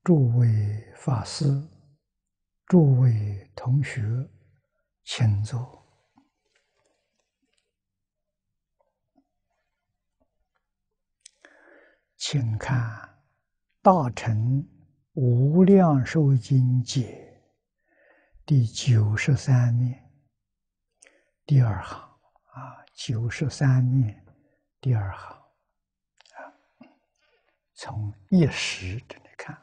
诸位法师、诸位同学，请坐。请看《大乘无量寿经解》第93面第二行93面第二行从一时这里看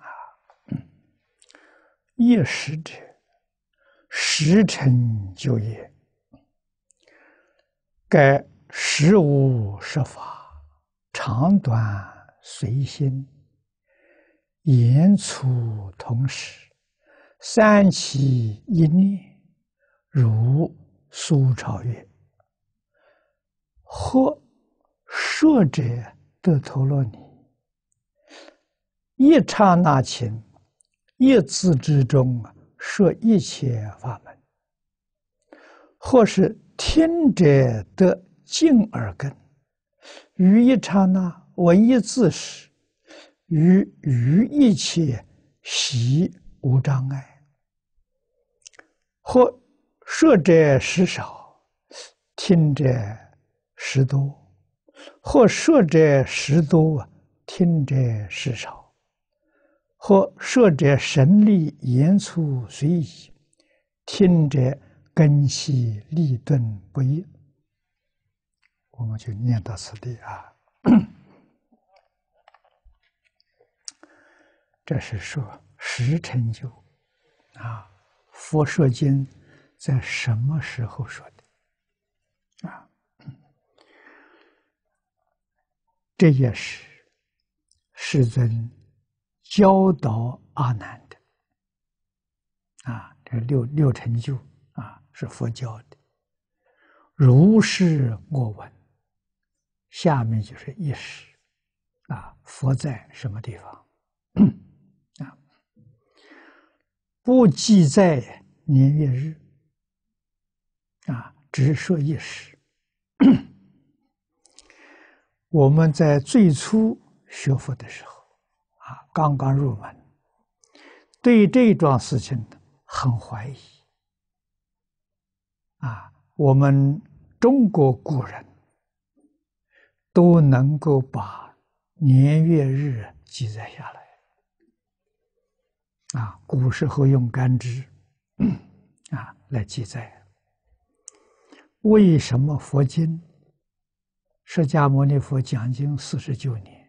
一时者，时成就业，该实无实法，长短随心，言处同时，三起一念，如苏超越。或摄者得陀罗尼，一刹那间，一字之中摄一切法门；或是听者得净耳根，于一刹那闻一字时，于一切习无障碍；或摄者时少，听者时多；或摄者时多，听者时少；或摄者神力言处随意，听者根细利钝不一。我们就念到此地这是说时成就佛说经在什么时候说的这也是世尊教导阿难的这六成就是佛教的。如是我闻，下面就是一时佛在什么地方不记在年月日只说一时。我们在最初学佛的时候刚刚入门，对这桩事情很怀疑我们中国古人都能够把年月日记载下来古时候用干支来记载，为什么佛经释迦牟尼佛讲经49年，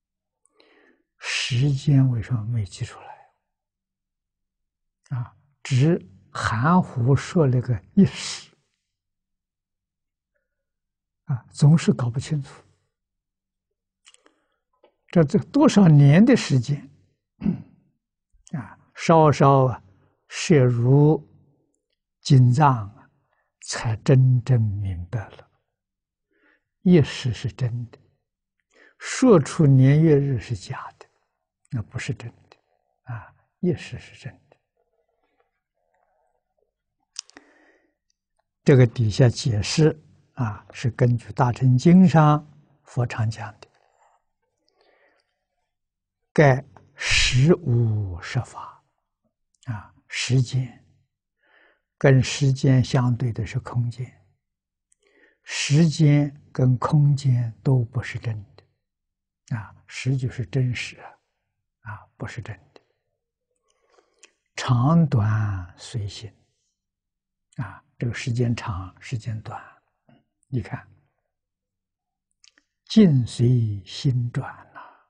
时间为什么没记出来只含糊说了个一时总是搞不清楚这多少年的时间稍稍摄入经藏才真正明白了一时是真的，说出年月日是假的，那不是真的一时是真的。这个底下解释是根据《大乘经》上佛常讲的，盖实无实法时间跟时间相对的是空间，时间跟空间都不是真的实就是真实不是真的。长短随心这个时间长时间短，你看境随心转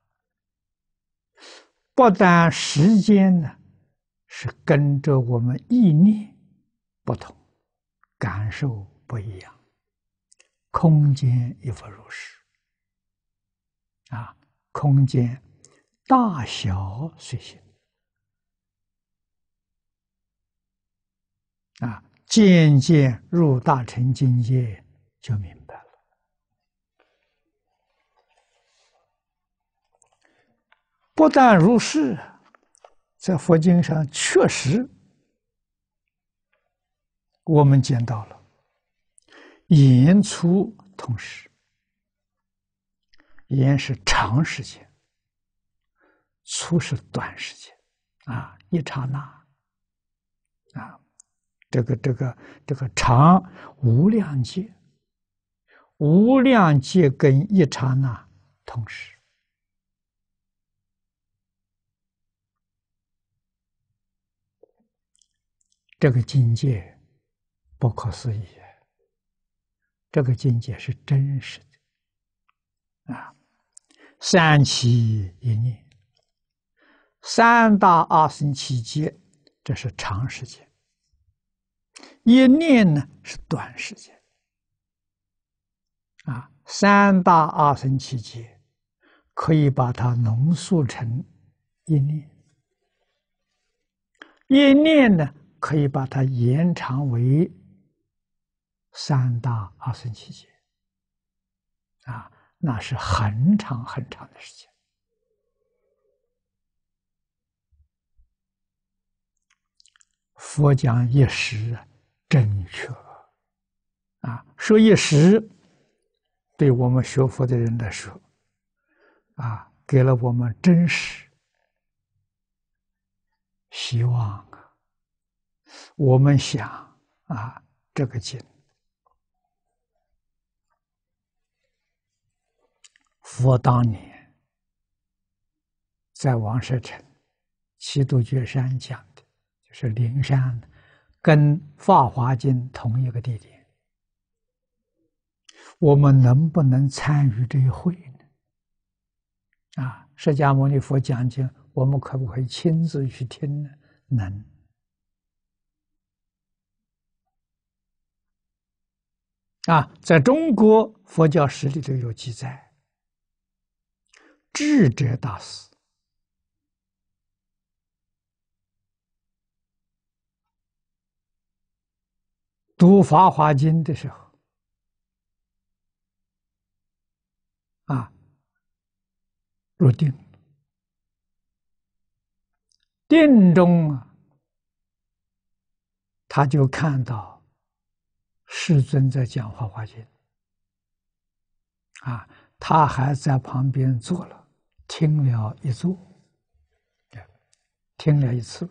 不但时间呢是跟着我们意念不同，感受不一样，空间亦复如是空间大小随心渐渐入大乘境界就明白了。不但如是，在佛经上确实我们见到了言处同时，言是长时间，处是短时间啊，一刹那啊，这个常无量劫，无量劫跟一刹那同时，这个境界不可思议，这个境界是真实的啊。三起一念，三大阿僧祇劫，这是长时间；一念呢是短时间。啊，三大阿僧祇劫可以把它浓缩成一念，一念呢可以把它延长为三大阿僧祇劫。啊，那是很长很长的时间。佛讲一时正确啊，说一时，对我们学佛的人来说，啊，给了我们真实希望啊。我们想啊，这个经，佛当年在王舍城七度觉山讲的，就是灵山，跟《法华经》同一个地点。我们能不能参与这一会呢？啊，释迦牟尼佛讲经，我们可不可以亲自去听呢？能。啊，在中国佛教史里头有记载，智者大师读《法华经》的时候，啊，入定，定中啊，他就看到世尊在讲《法华经》，啊，他还在旁边坐了，听了一坐，听了一次。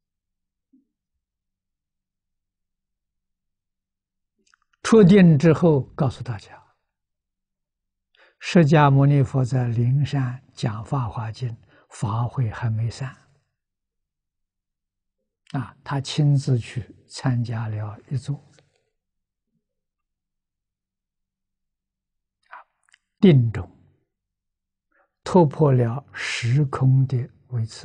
出定之后，告诉大家，释迦牟尼佛在灵山讲《法华经》，法会还没散，啊，他亲自去参加了一座，定中突破了时空的维次，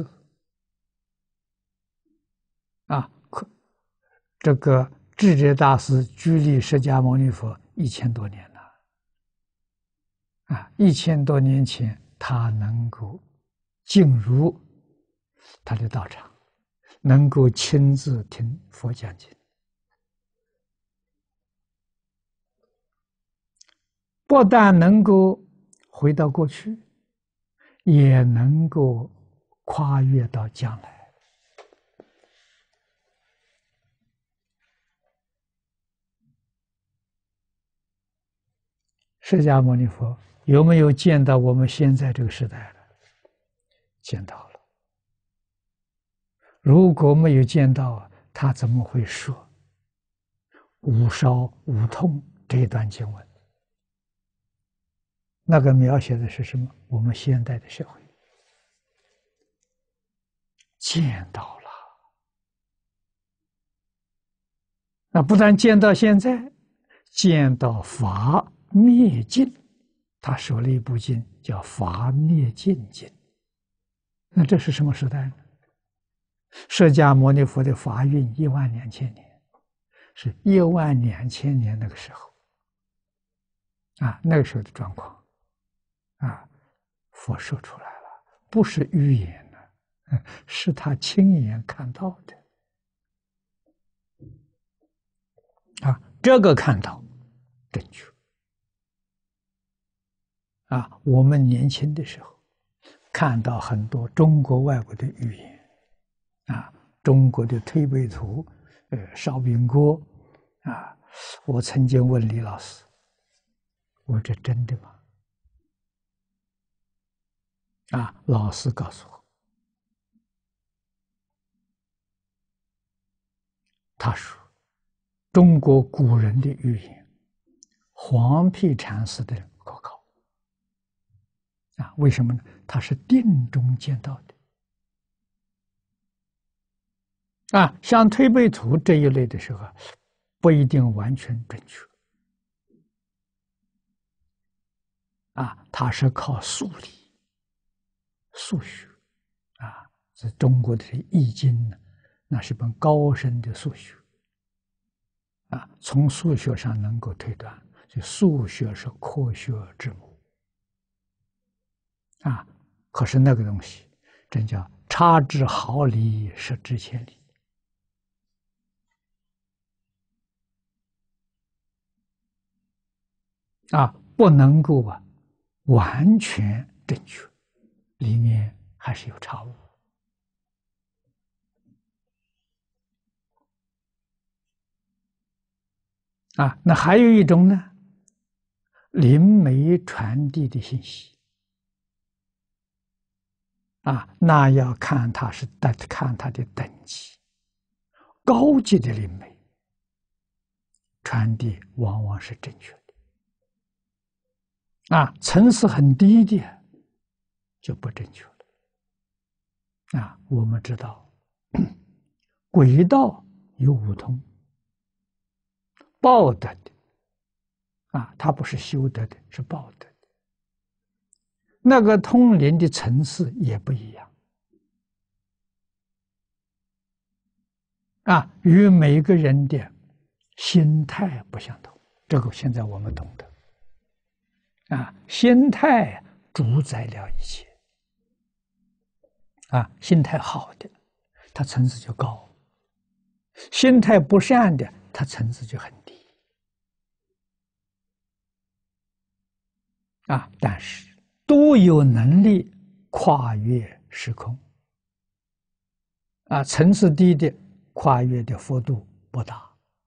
啊，这个智者大师距离释迦牟尼佛1000多年了，啊，1000多年前他能够进入他的道场，能够亲自听佛讲经，不但能够回到过去，也能够跨越到将来。释迦牟尼佛有没有见到我们现在这个时代了？见到了。如果没有见到，他怎么会说无烧无痛这一段经文？那个描写的是什么？我们现代的社会见到了。那不但见到现在，见到法灭尽，他说了一部经叫《法灭尽经》。那这是什么时代呢？释迦牟尼佛的法运12000年，是12000年那个时候，啊，那个时候的状况，啊，佛说出来了，不是预言的，是他亲眼看到的，啊，这个看到正确，啊，我们年轻的时候看到很多中国外国的预言，啊，中国的推背图，烧饼锅，啊，我曾经问李老师，我说这真的吗？啊，老师告诉我， 他说，中国古人的预言，黄毗禅师的人可靠。为什么呢？他是定中见到的。像推背图这一类的时候，不一定完全准确。他是靠数理、数学。是中国的易经呢，那是本高深的数学。从数学上能够推断，就数学是科学之母。可是那个东西，真叫差之毫厘，失之千里。不能够完全正确，里面还是有差误。那还有一种呢，灵媒传递的信息。那要看他的等级，高级的灵媒传递往往是正确的，层次很低的就不正确了。我们知道，鬼道有五通，报德的，他不是修德的，是报德的。那个通灵的层次也不一样，与每个人的心态不相同。这个现在我们懂得，心态主宰了一切。心态好的，他层次就高；心态不善的，他层次就很低。但是都有能力跨越时空。层次低的跨越的幅度不大。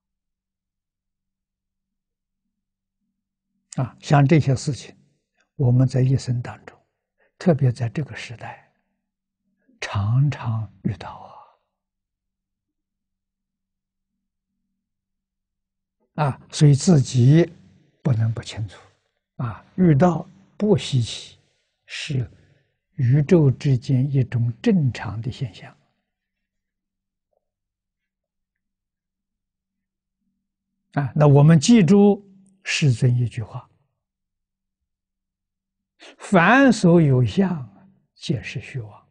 像这些事情，我们在一生当中，特别在这个时代，常常遇到所以自己不能不清楚。遇到不稀奇，是宇宙之间一种正常的现象。那我们记住世尊一句话：凡所有相，皆是虚妄。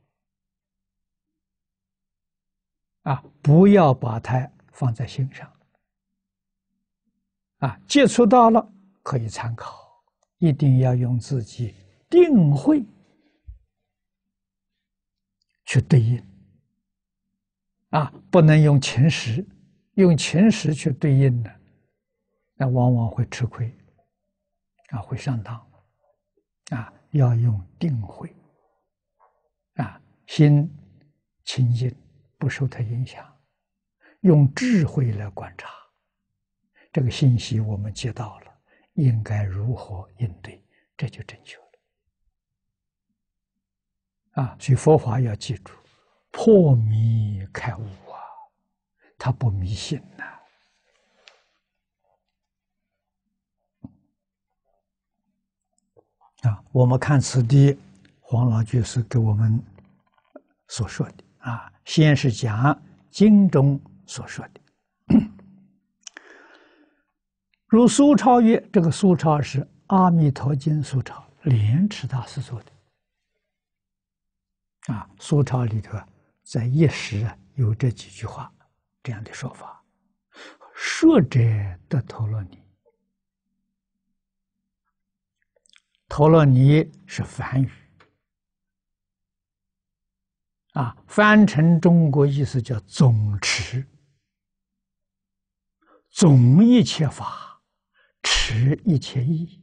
不要把它放在心上。接触到了可以参考，一定要用自己定慧去对应。不能用情识，用情识去对应呢，那往往会吃亏，会上当。要用定慧，心清净，不受它影响，用智慧来观察。这个信息我们接到了，应该如何应对，这就正确了。所以佛法要记住，破迷开悟它不迷信我们看此地黄老居士给我们所说的先是讲经中所说的。如苏超曰，这个苏超是《阿弥陀经》苏超，莲池大师做的。苏超里头在一时有这几句话，这样的说法：说者得陀罗尼。陀罗尼是梵语，翻成中国意思叫总持，总一切法，持一切义。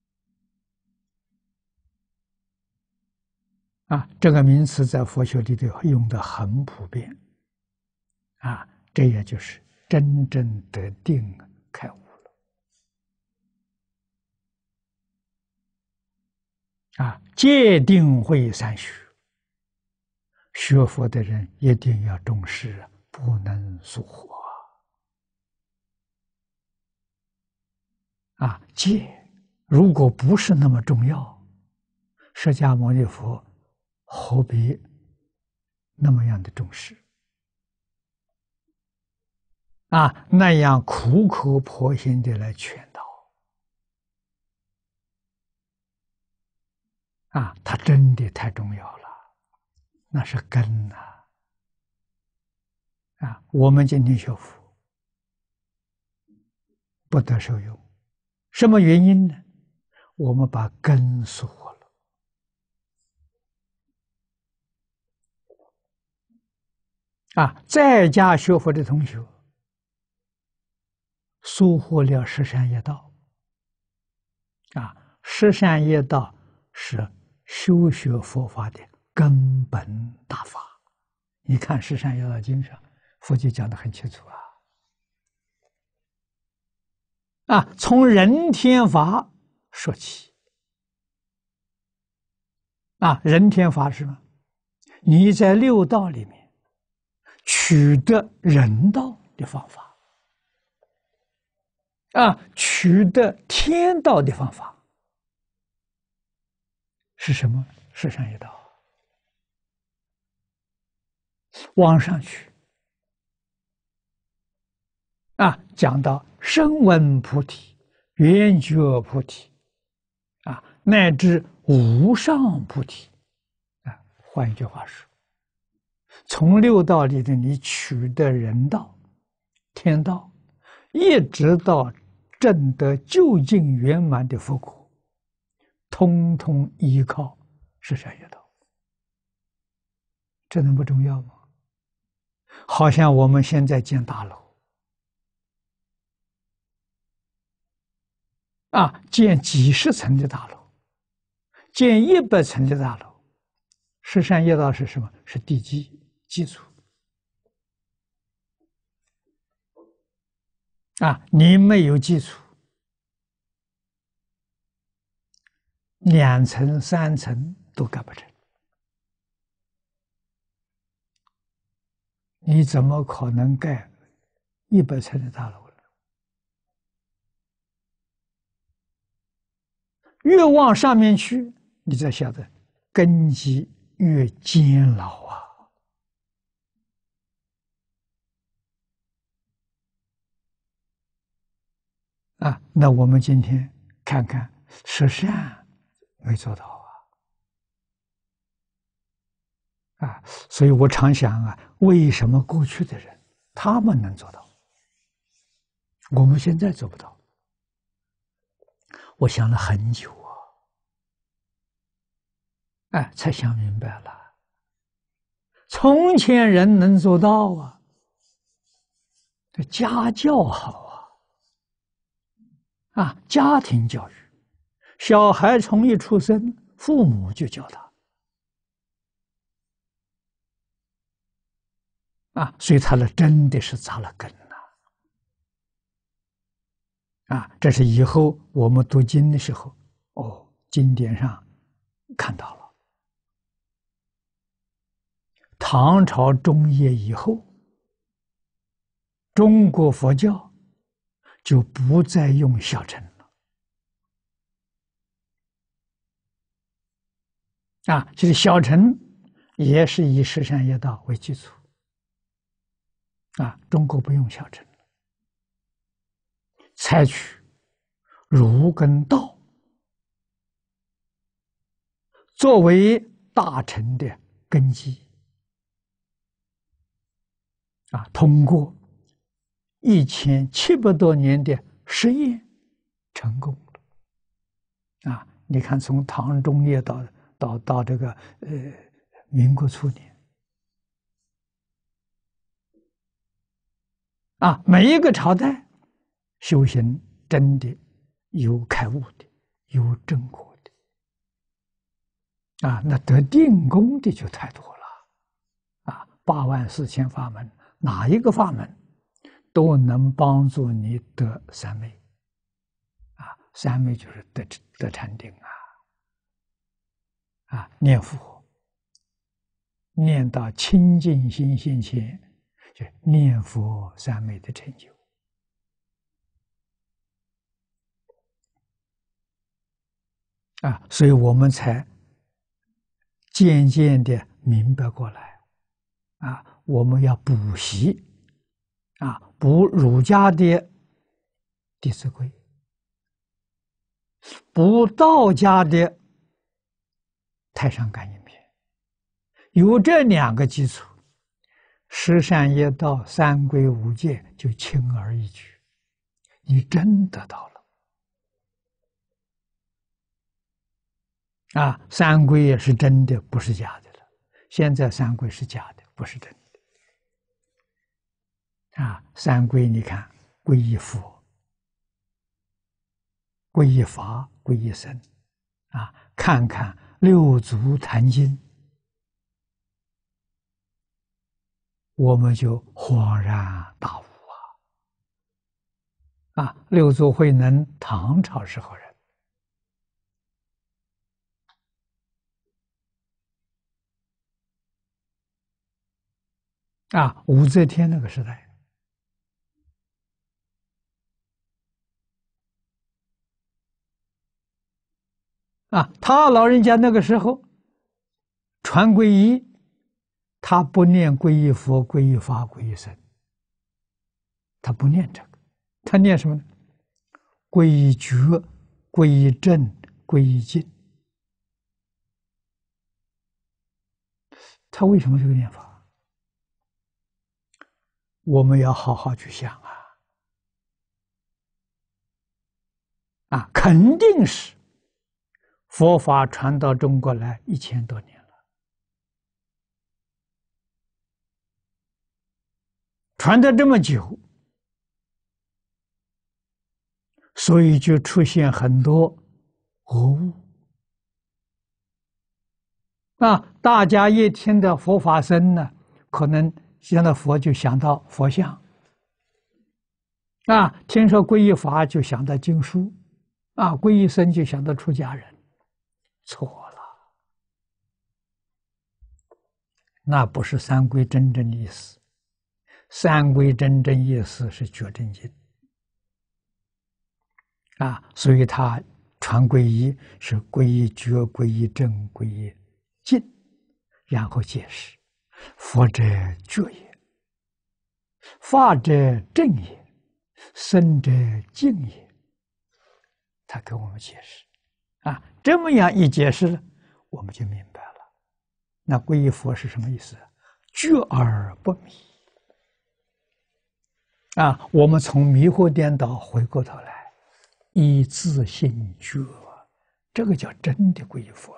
这个名词在佛学里头用的很普遍。这也就是真正得定开悟了。戒定慧三学，学佛的人一定要重视，不能疏忽。 戒如果不是那么重要，释迦牟尼佛何必那么样的重视？那样苦口婆心的来劝导。它真的太重要了，那是根呐。我们今天学佛不得受用，什么原因呢？我们把根疏忽了。在家学佛的同学，疏忽了十善业道。十善业道是修学佛法的根本大法。你看《十善业道经》上，佛就讲得很清楚从人天法说起。人天法是什么？你在六道里面取得人道的方法，取得天道的方法是什么？十善业道。往上去讲到声闻菩提、缘觉菩提乃至无上菩提换一句话说，从六道里的你取得人道、天道，一直到证得究竟圆满的佛果，通通依靠十善业道。这能不重要吗？好像我们现在建大楼建几十层的大楼，建100层的大楼，十善业道是什么？是地基础。你没有基础，2层、3层都干不成，你怎么可能盖100层的大楼呢？越往上面去，你才晓得根基越坚牢那我们今天看看十善没做到所以我常想为什么过去的人他们能做到，我们现在做不到？我想了很久才想明白了。从前人能做到这家教好家庭教育，小孩从一出生，父母就教他所以他真的是扎了根这是以后我们读经的时候经典上看到了。唐朝中叶以后，中国佛教就不再用小乘了就是小乘也是以十善业道为基础中国不用小乘了，采取儒跟道作为大乘的根基通过1700多年的实验成功了你看从唐中叶到这个民国初年每一个朝代修行真的有开悟的，有正果的那得定功的就太多了84000法门，哪一个法门都能帮助你得三昧三昧就是得禅定念佛念到清净心现前，就念佛三昧的成就所以我们才渐渐的明白过来，我们要补习，补儒家的《弟子规》，补道家的《太上感应篇》，有这两个基础，十善业道、三规五戒就轻而易举，你真得到了。三规也是真的，不是假的了。现在三规是假的，不是真的。三规你看，皈依佛、皈依法、皈依僧，看看六祖坛经，我们就恍然大悟六祖慧能，唐朝时候人。武则天那个时代，他老人家那个时候传皈依，他不念皈依佛、皈依法、皈依僧，他不念这个，他念什么呢？皈依觉、皈依正、皈依净。他为什么这个念法？我们要好好去想肯定是佛法传到中国来1000多年了，传得这么久，所以就出现很多讹误大家一听到佛法僧呢，可能想到佛就想到佛像听说皈依法就想到经书皈依僧就想到出家人，错了，那不是三规真正意思。三规真正意思是觉真经所以他传皈依是皈依觉、皈依正、皈依净，然后解释佛者觉也，法者正也，僧者净也。他给我们解释这么样一解释了，我们就明白了。那皈依佛是什么意思？觉而不迷我们从迷惑颠倒回过头来，以自性觉，这个叫真的皈依佛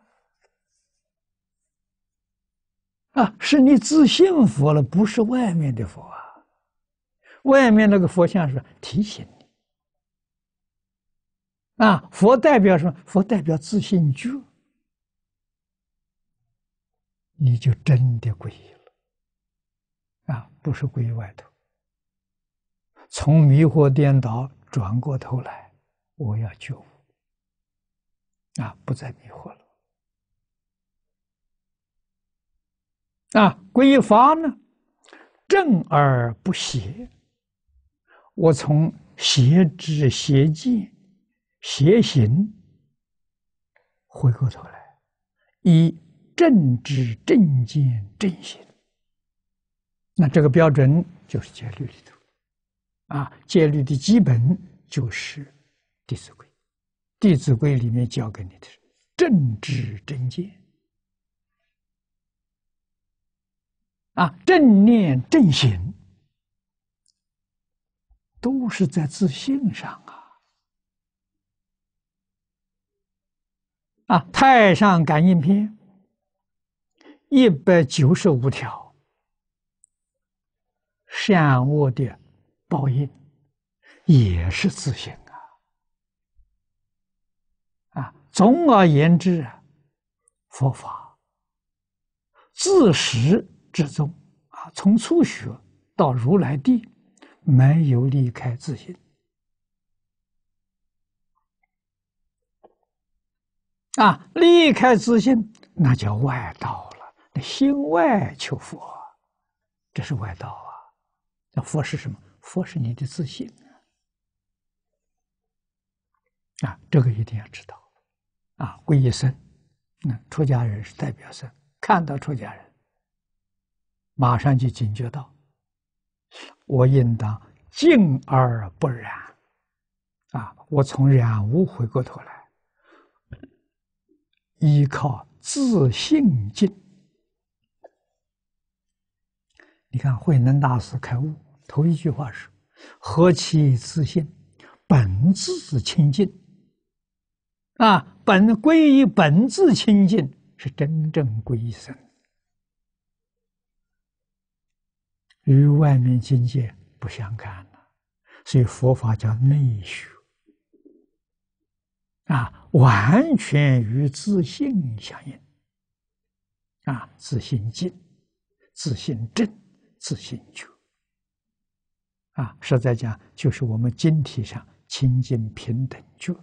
了是你自信佛了，不是外面的佛外面那个佛像是提醒你佛代表什么？佛代表自信觉，你就真的皈依了不是皈依外头。从迷惑颠倒转过头来，我要觉悟不再迷惑了皈依法呢，正而不邪，我从邪知邪见邪行回过头来，以正知正见正行。那这个标准就是戒律里头戒律的基本就是《弟子规》，《弟子规》里面教给你的是正知正见正念正行，都是在自信上太上感应篇195条，善恶的报应也是自性总而言之佛法自始至终从初学到如来地，没有离开自性离开自性那叫外道了，那心外求佛这是外道那佛是什么？佛是你的自信这个一定要知道皈依僧，出家人是代表僧，看到出家人，马上就警觉到，我应当敬而不染，我从染污回过头来，依靠自信敬。你看慧能大师开悟，头一句话是：何其自信，本自清净。皈依本自清净是真正皈依僧，与外面境界不相干了。所以佛法叫内学，完全与自信相应。自信净，自信正，自信觉。实在讲，就是我们经体上清净平等觉。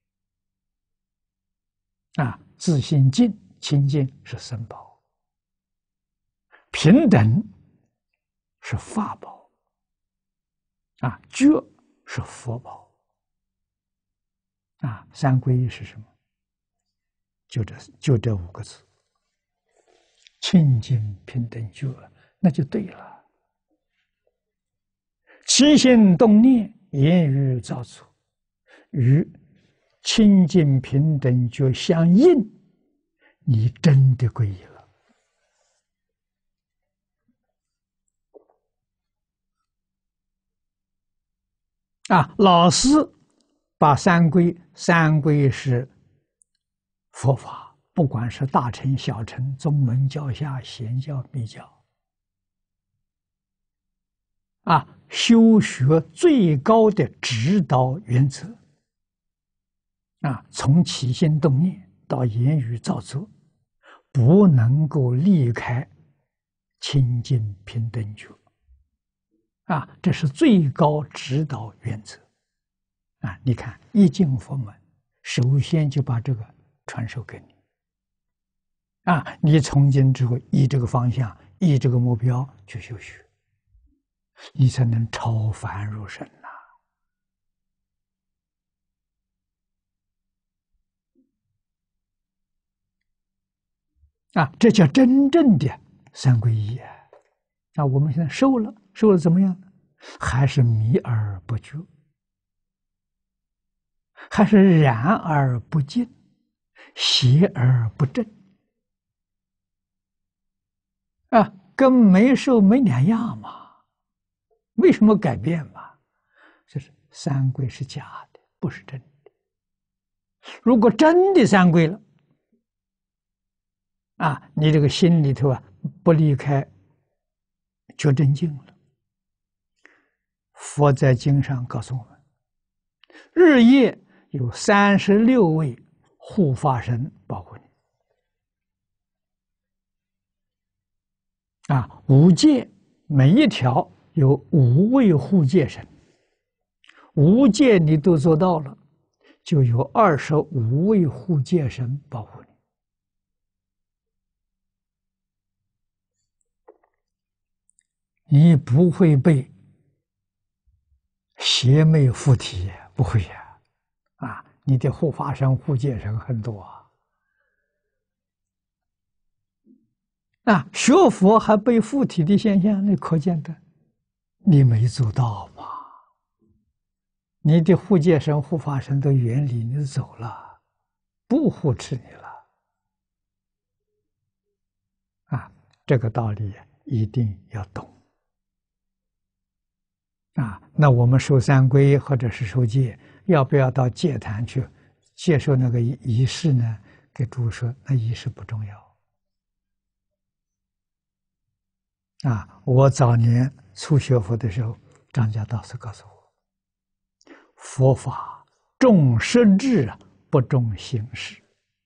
自信净清净是僧宝，平等是法宝，觉是佛宝。三皈依是什么？就这5个字：清净平等觉，那就对了。起心动念、言语造作，与清净平等觉相应，你真的皈依了。老师把三皈是佛法，不管是大乘、小乘、宗门、教下、显教、密教，修学最高的指导原则。从起心动念到言语造作，不能够离开清净平等觉。这是最高指导原则。你看一进佛门，首先就把这个传授给你。你从今之后依这个方向，依这个目标去修学，你才能超凡入圣这叫真正的三皈依。我们现在受了怎么样？还是迷而不觉，还是染而不净，邪而不正。跟没受没两样嘛。为什么改变嘛？就是三皈是假的，不是真的。如果真的三皈了，你这个心里头不离开觉真境了。佛在经上告诉我们，日夜有36位护法神保护你。五戒每一条有5位护戒神，5戒你都做到了，就有25位护戒神保护你。你不会被邪魅附体，不会呀！你的护法神、护戒神很多学佛还被附体的现象，那可见的你没做到嘛？你的护戒神、护法神都远离你走了，不护持你了。这个道理一定要懂。那我们受三皈或者是受戒，要不要到戒坛去接受那个仪式呢？给诸说，那仪式不重要。我早年初学佛的时候，张家道士告诉我，佛法重实质，不重形式。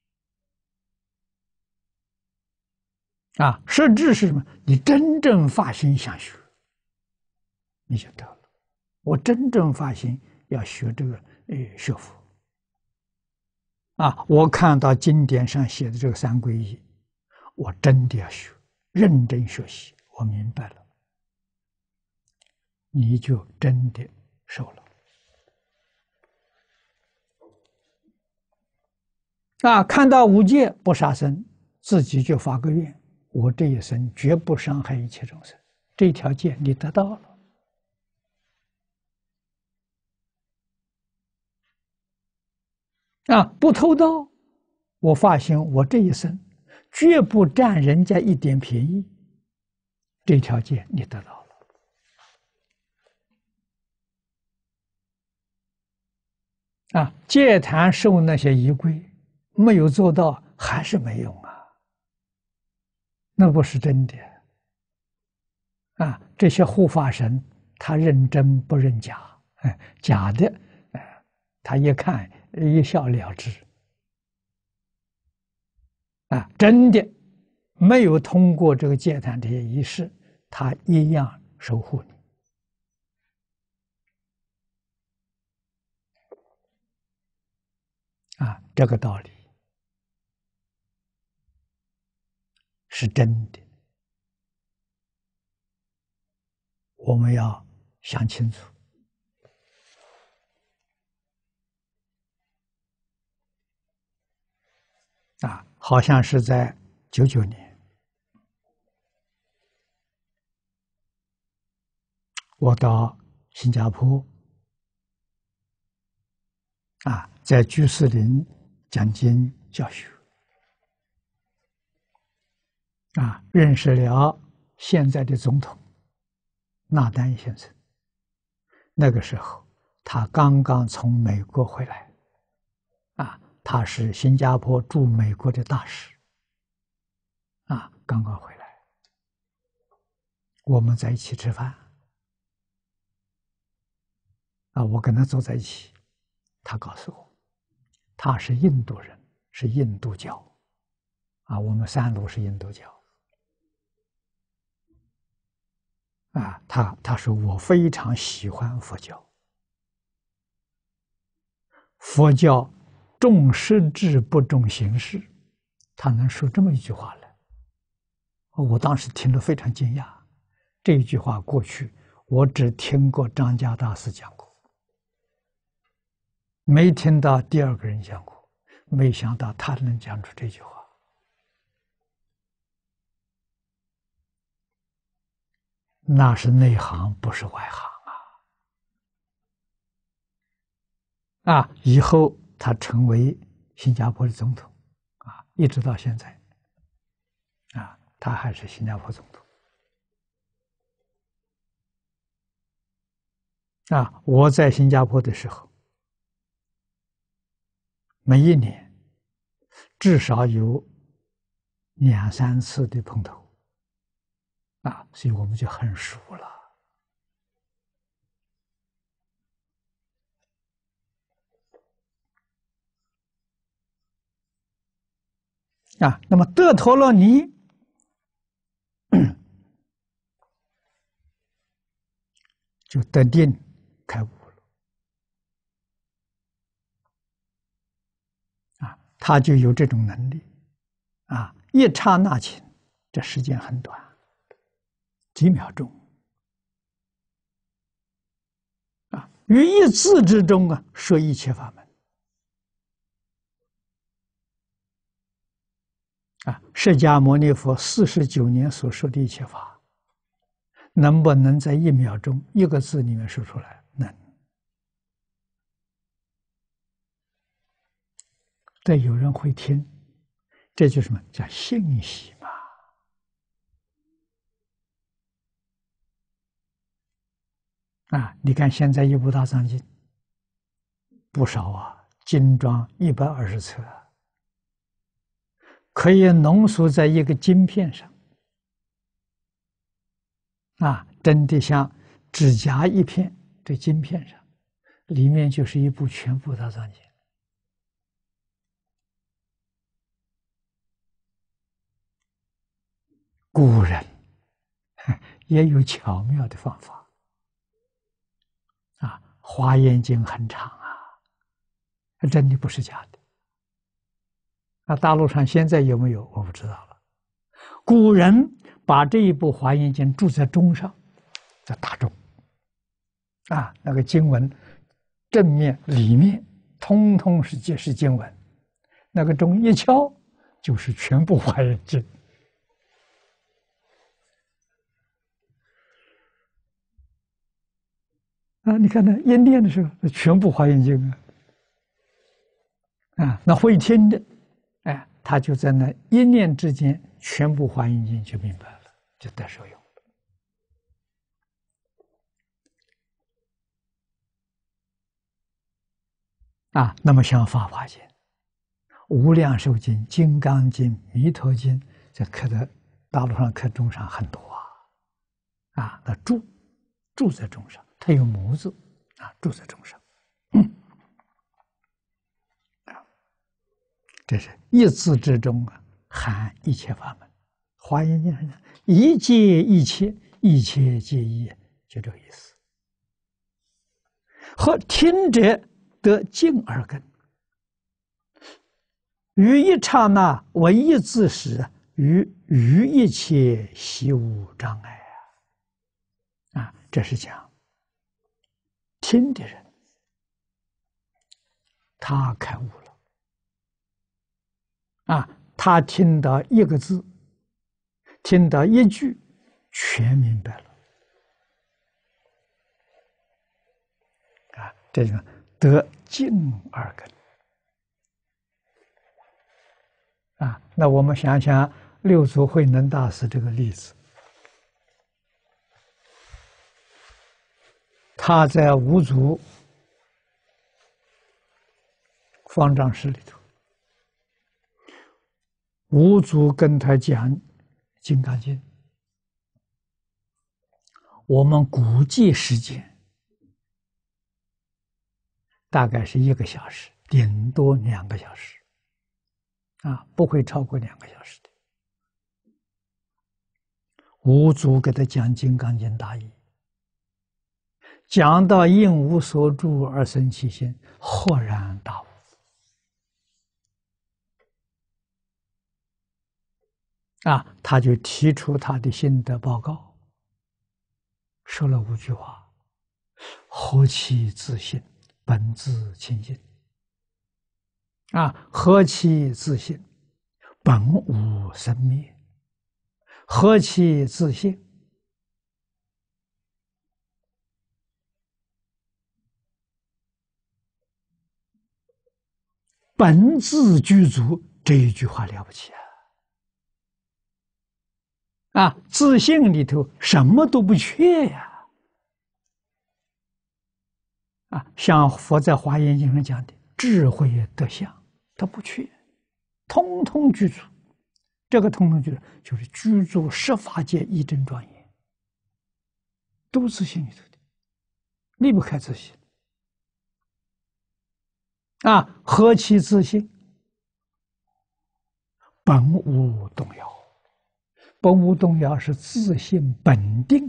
实质是什么？你真正发心想学，你就得了。我真正发心要学这个学佛。我看到经典上写的这个三皈依，我真的要学，认真学习。我明白了，你就真的受了。 看到五戒不杀生，自己就发个愿：我这一生绝不伤害一切众生。这条戒你得到了不偷盗，我发心，我这一生绝不占人家一点便宜。这条戒你得到了戒坛受那些仪规，没有做到还是没用那不是真的这些护法神他认真不认假，假的他一看一笑了之真的没有通过这个戒坛这些仪式，他一样守护你这个道理是真的，我们要想清楚好像是在99年，我到新加坡在居士林讲经教学认识了现在的总统纳丹先生。那个时候他刚刚从美国回来他是新加坡驻美国的大使刚刚回来，我们在一起吃饭我跟他坐在一起，他告诉我他是印度人，是印度教我们三路是印度教他说我非常喜欢佛教，佛教重实质不重形式，他能说这么一句话来，我当时听了非常惊讶。这一句话过去我只听过张家大师讲过，没听到第二个人讲过，没想到他能讲出这句话。那是内行，不是外行以后他成为新加坡的总统一直到现在他还是新加坡总统我在新加坡的时候，每一年至少有2、3次的碰头所以我们就很熟了那么得陀罗尼就得定开悟了他就有这种能力一刹那间，这时间很短，几秒钟于一字之中说一切法门释迦牟尼佛49年所说的一切法，能不能在1秒钟1个字里面说出来？能。这有人会听，这就是什么叫信息嘛？你看现在一部大藏经不少精装120册可以浓缩在一个经片上真的像指甲一片，这经片上里面就是一部全部大藏经古人也有巧妙的方法华严经很长真的不是假的大陆上现在有没有我不知道了。古人把这一部华严经注在中上，在大中那个经文正面里面通通是解释经文， 那个钟一敲，就是全部华严经。啊，你看那一念的时候，全部华严经啊，那会听的，哎，他就在那一念之间，全部华严经就明白了，就得受用。啊，那么像《法华经》《无量寿经》《金刚经》《弥陀经》，这刻在大陆上刻钟上很多啊，那住在钟上，它有母字啊，住在钟上，这是一字之中啊，含一切法门。华严经上讲，一切一切，一切皆一，就这个意思。和听者得静而根，于一刹那为一字时，于一切悉无障碍啊！这是讲听的人，他开悟了啊！他听到一个字，听到一句，全明白了啊！这个得静而根啊！那我们想想六祖慧能大师这个例子，他在五祖方丈室里头，五祖跟他讲《金刚经》，我们估计时间大概是1个小时，顶多2个小时，啊，不会超过2个小时的。五祖给他讲《金刚经》大义，讲到应无所住而生其心，豁然大悟。啊，他就提出他的心得报告，说了5句话：何其自信，本自清净。啊，何其自信，本无生灭。何其自信，本自具足。这一句话了不起啊！啊，自信里头什么都不缺呀！啊，像佛在《华严经》上讲的智慧德相，它不缺，通通具足。这个通通就是居住十法界一真庄严，都自信里头的，离不开自信。啊，何其自信，本无动摇。本无动摇是自信本定。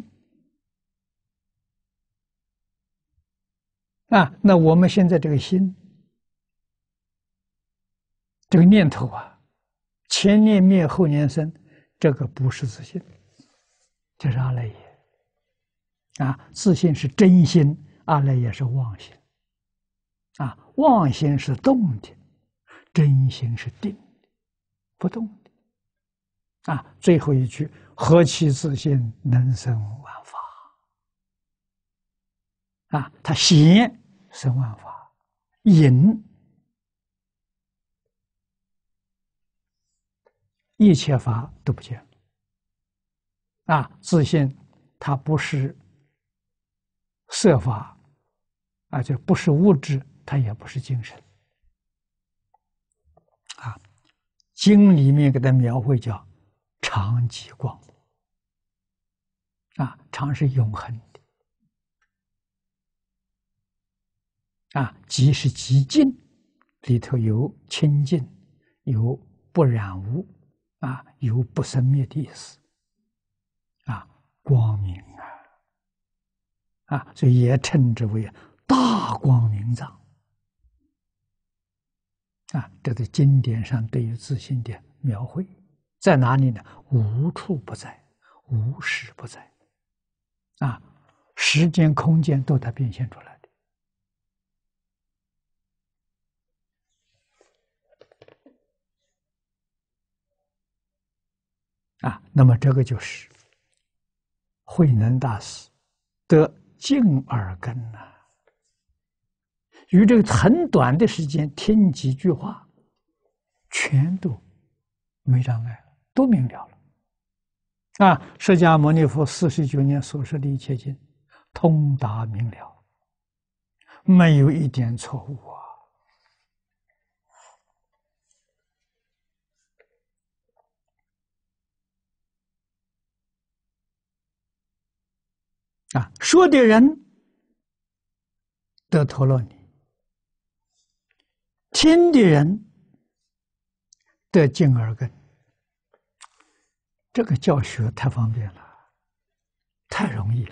啊，那我们现在这个心，这个念头啊，前念灭，后念生，这个不是自信，这是阿赖耶。啊，自信是真心，阿赖耶是妄心。啊，妄心是动的，真心是定的，不动的。啊，最后一句，何其自信，能生万法。啊，他显生万法，隐一切法都不见了。啊，自信它不是色法，啊，就不是物质，它也不是精神。啊，经里面给它描绘叫常寂光。啊，常是永恒的。啊，寂是寂静，里头有清净，有不染污，啊，有不生灭的意思。啊，光明啊，所以也称之为大光明藏。啊，这是经典上对于自信的描绘，在哪里呢？无处不在，无时不在。啊，时间、空间都它变现出来的。 那么这个就是慧能大师得净耳根于这个很短的时间听几句话，全都没障碍了，都明了了。释迦牟尼佛49年所说的一切经，通达明了，没有一点错误说的人得陀罗尼，听的人得净耳根。这个教学太方便了，太容易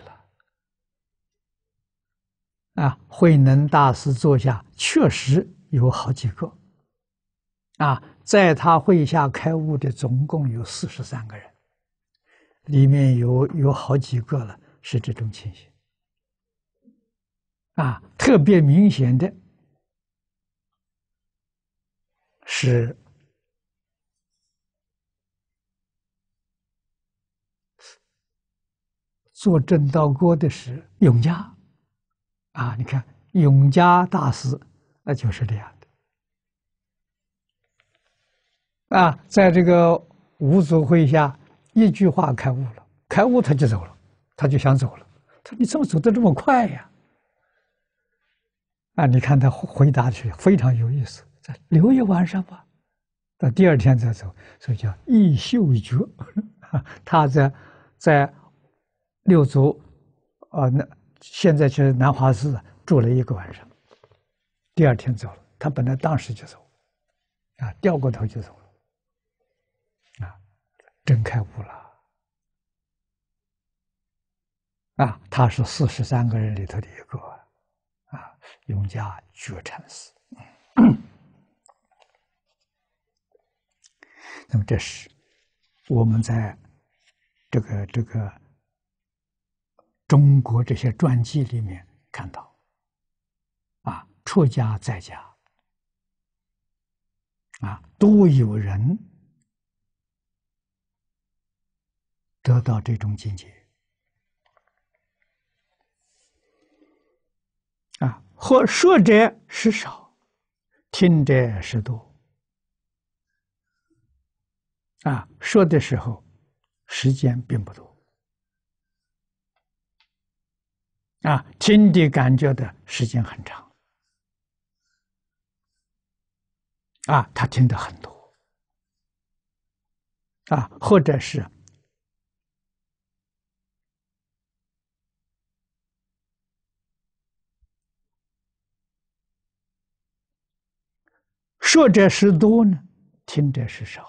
了。慧能大师座下确实有好几个，在他会下开悟的总共有43个人，里面有好几个了是这种情形。特别明显的是做正道锅的是永嘉你看永嘉大师那就是这样的在这个五祖会下一句话开悟了，开悟他就走了，他就想走了，他说你怎么走得这么快呀？你看他回答是非常有意思，留一晚上吧，到第二天再走，所以叫一宿觉。他在六祖那现在去南华寺住了1个晚上，第二天走了。他本来当时就走，掉过头就走了，真开悟了。他是43个人里头的一个。永嘉觉禅师。那么这是我们在这个中国这些传记里面看到，出家在家都有人得到这种境界或说者时少，听者时多。说的时候时间并不多，听的感觉的时间很长，他听得很多，或者是说者时多呢，听者时少。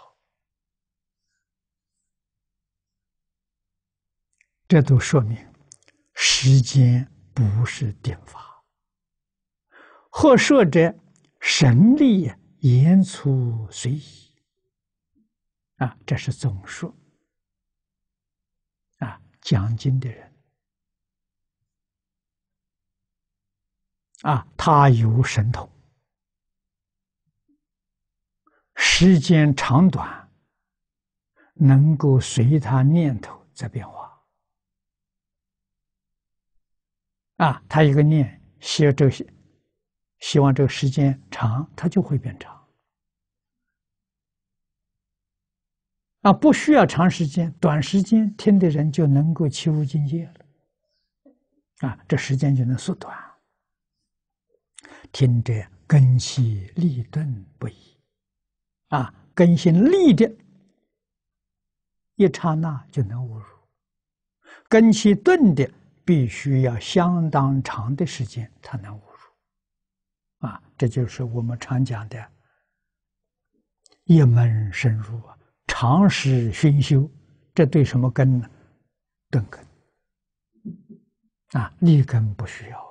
这都说明时间不是定法，或说者神力言出随意这是总说讲经的人他有神通，时间长短能够随他念头在变化他一个念希望这个时间长，它就会变长不需要长时间，短时间听的人就能够起悟境界了这时间就能缩短。听者根器利钝不已根性利的一刹那就能悟入，根器钝的必须要相当长的时间才能悟入这就是我们常讲的一门深入长时熏修。这对什么根呢？钝根利根不需要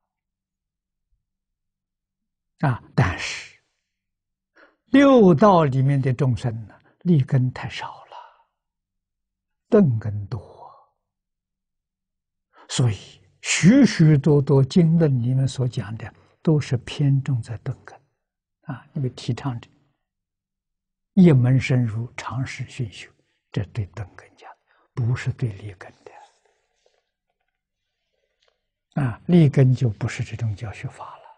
但是六道里面的众生呢，利根太少了，钝根多，所以许许多多经论里面所讲的都是偏重在钝根因为提倡着一门深入，长时熏修， 这对等根讲，不是对立根的。立根就不是这种教学法了。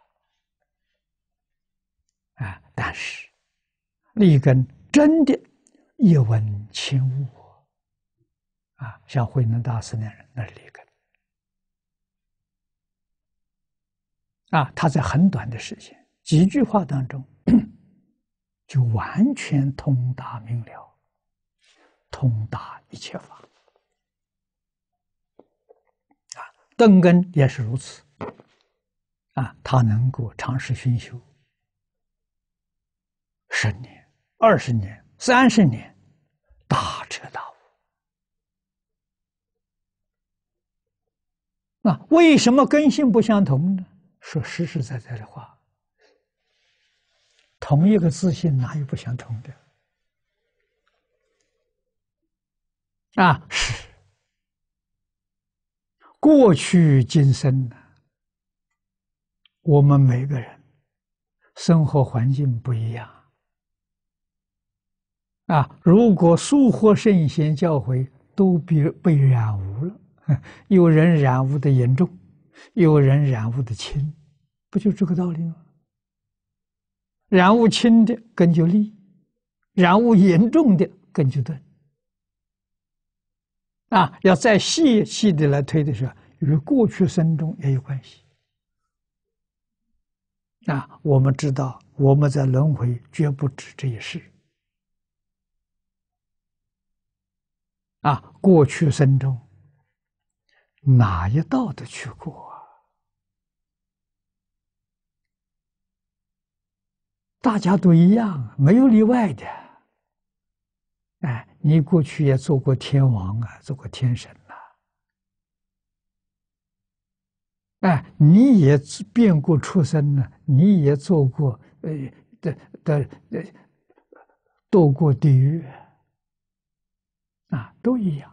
但是立根真的一闻轻悟像慧能大师那样，那是立根他在很短的时间，几句话当中，就完全通达明了，通达一切法等根也是如此他能够长时熏修10年、20年、30年，大彻大悟。为什么根性不相同呢？说实实在在的话，同一个自性哪有不相同的？是过去今生我们每个人生活环境不一样如果疏忽圣贤教诲都被染污了，有人染污的严重，有人染污的轻，不就这个道理吗？染污轻的根就利，染污严重的根就钝要再细细的来推的时候，与过去生中也有关系我们知道我们在轮回绝不止这一世过去生中哪一道都去过大家都一样，没有例外的。你过去也做过天王做过天神你也变过畜生呢，你也做过堕过地狱都一样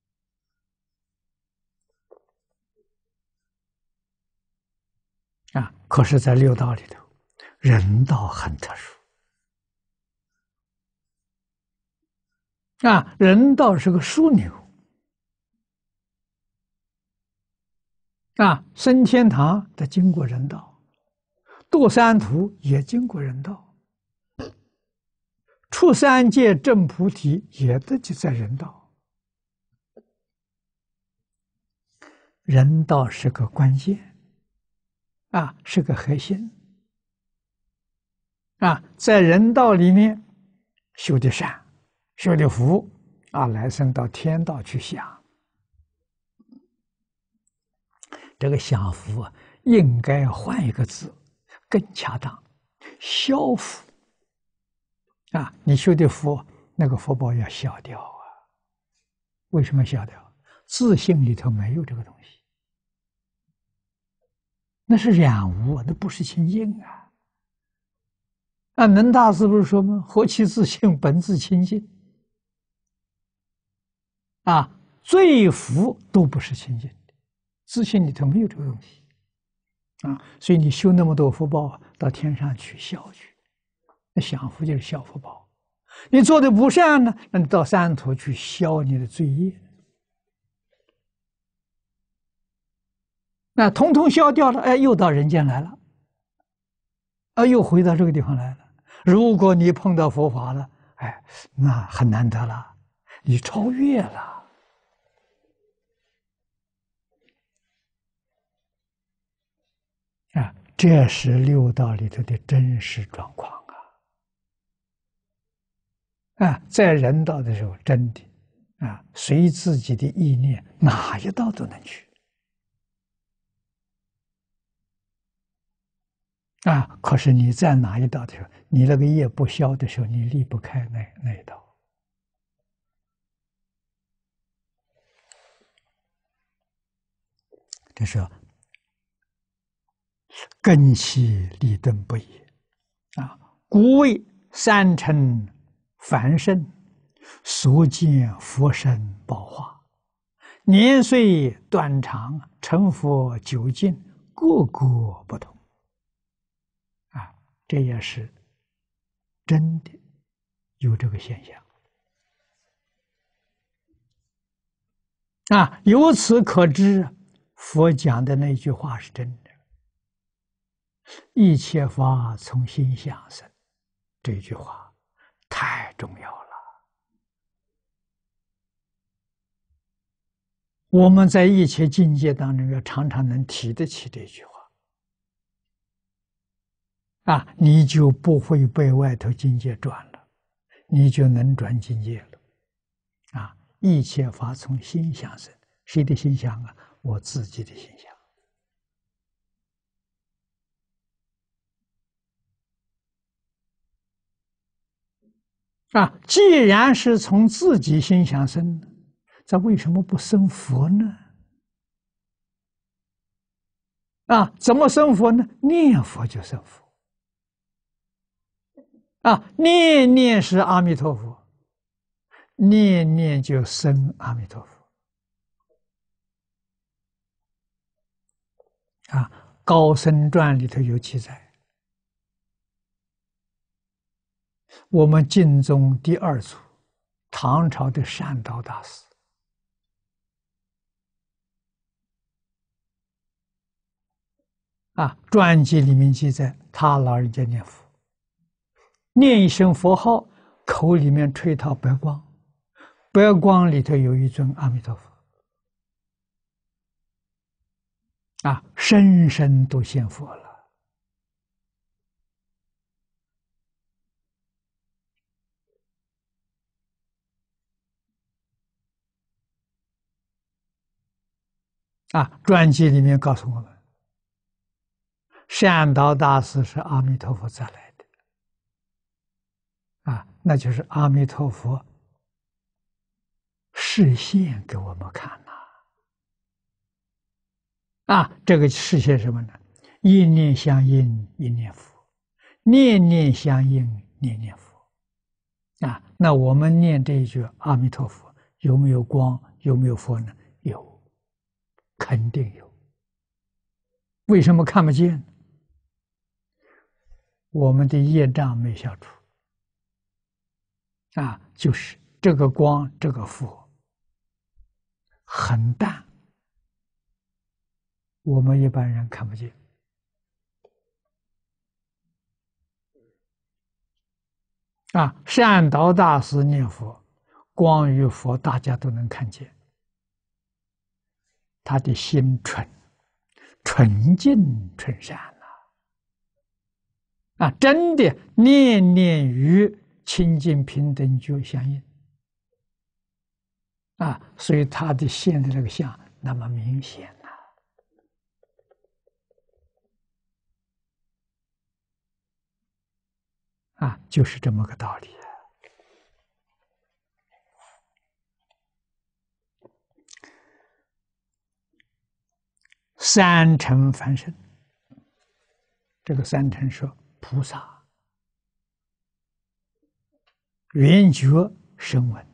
可是，在六道里头，人道很特殊人道是个枢纽升天堂得经过人道，堕三途也经过人道，出三界证菩提也得就在人道。人道是个关键是个核心在人道里面修的善，修的福来生到天道去享。这个享福应该换一个字更恰当，消福你修的福，那个福报要消掉为什么消掉？自性里头没有这个东西，那是染污那不是清净能大师不是说吗？何其自性，本自清净罪福都不是清净的，自性里头没有这个东西所以你修那么多福报到天上去消去，那享福就是消福报。你做的不善呢，那你到三途去消你的罪业，那统统消掉了，又到人间来了又回到这个地方来了。如果你碰到佛法了，那很难得了，你超越了这是六道里头的真实状况在人道的时候，真的随自己的意念，哪一道都能去可是你在哪一道的时候，你那个业不消的时候，你离不开那一道这是根器立顿不已故谓三乘凡圣所见佛身宝化，年岁短长，成佛究竟，各个不同这也是真的有这个现象由此可知，佛讲的那句话是真的。一切法从心想生，这句话太重要了。我们在一切境界当中，要常常能提得起这句话，你就不会被外头境界转了，你就能转境界了。一切法从心想生，谁的心想啊？我自己的心想。既然是从自己心想生，这为什么不生佛呢？怎么生佛呢？念佛就生佛。念念是阿弥陀佛，念念就生阿弥陀佛。高僧传里头有记载，我们净宗第二祖，唐朝的善导大师，传记里面记载，他老人家念佛，念一声佛号，口里面吹一套白光，白光里头有一尊阿弥陀佛，生生都现佛了。传记里面告诉我们，善导大师是阿弥陀佛再来的，那就是阿弥陀佛示现给我们看这个示现什么呢？一念相应，一念佛；念念相应，念念佛。那我们念这一句阿弥陀佛，有没有光？有没有佛呢？有，肯定有。为什么看不见？我们的业障没消除。就是这个光，这个佛很淡，我们一般人看不见。善导大师念佛，光与佛大家都能看见，他的心纯净纯善真的念念与清净平等觉相应所以他的现的那个相那么明显就是这么个道理。三乘凡圣，这个三乘说菩萨、圆觉、声闻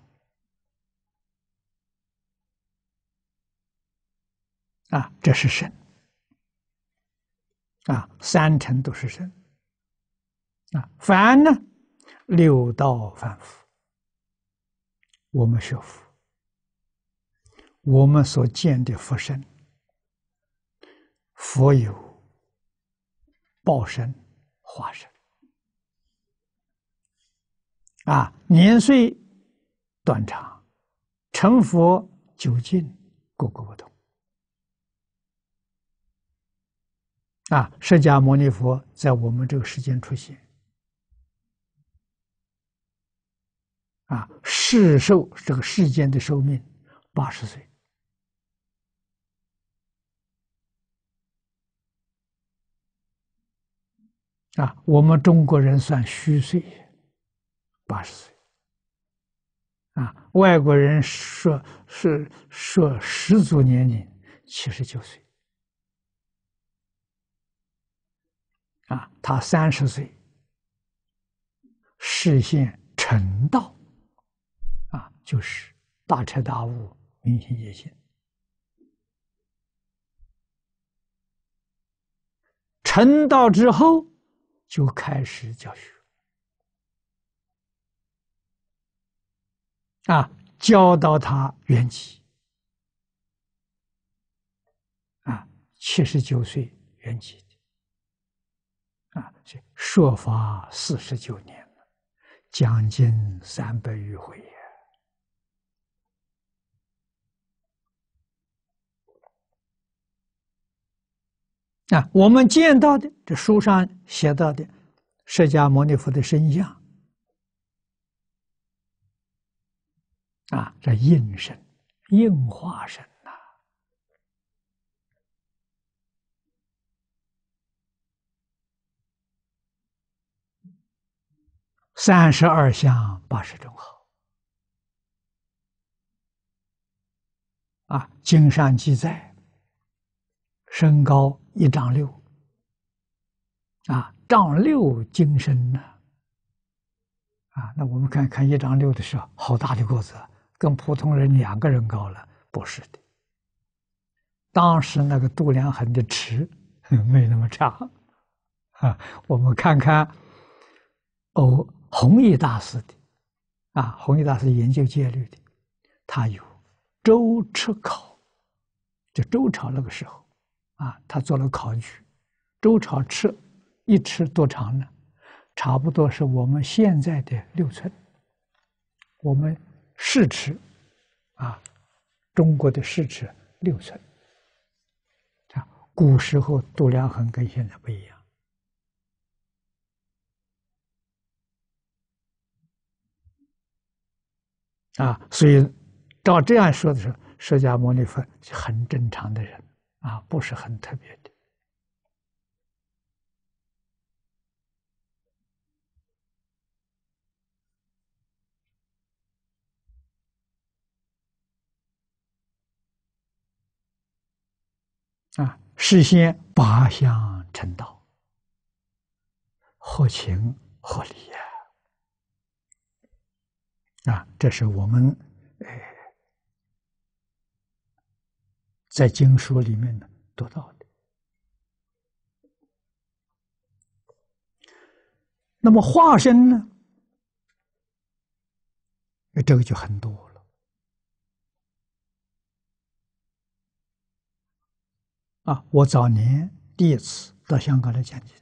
这是圣三乘都是圣凡呢，六道凡夫，我们学佛，我们所见的佛身，佛有报身、化身年岁短长，成佛究竟各个不同释迦牟尼佛在我们这个世间出现世寿这个世间的寿命80岁我们中国人算虚岁80岁外国人说十足年龄79岁他30岁实现成道就是大彻大悟、明心见性。成道之后就开始教学教导他圆寂 79岁圆寂的，是说法49年了，将近300余回呀。我们见到的这书上写到的释迦牟尼佛的身像，这应身、应化身呐。32相80种好。经上记载，身高1丈6，丈6金身呢。那我们看看1丈6的时候，好大的个子，跟普通人2个人高了，不是的。当时那个度量衡的尺没那么长，我们看看弘一大师的，弘一大师研究戒律的，他有周尺考，就周朝那个时候，他做了考据，周朝尺1尺多长呢？差不多是我们现在的6寸，我们市尺，中国的市尺6寸。古时候度量衡跟现在不一样，所以照这样说的时候，释迦牟尼佛是很正常的人，不是很特别的。事先8相成道，合情合理呀！这是我们在经书里面呢读到的。那么化身呢？这个就很多了。我早年第一次到香港来讲经，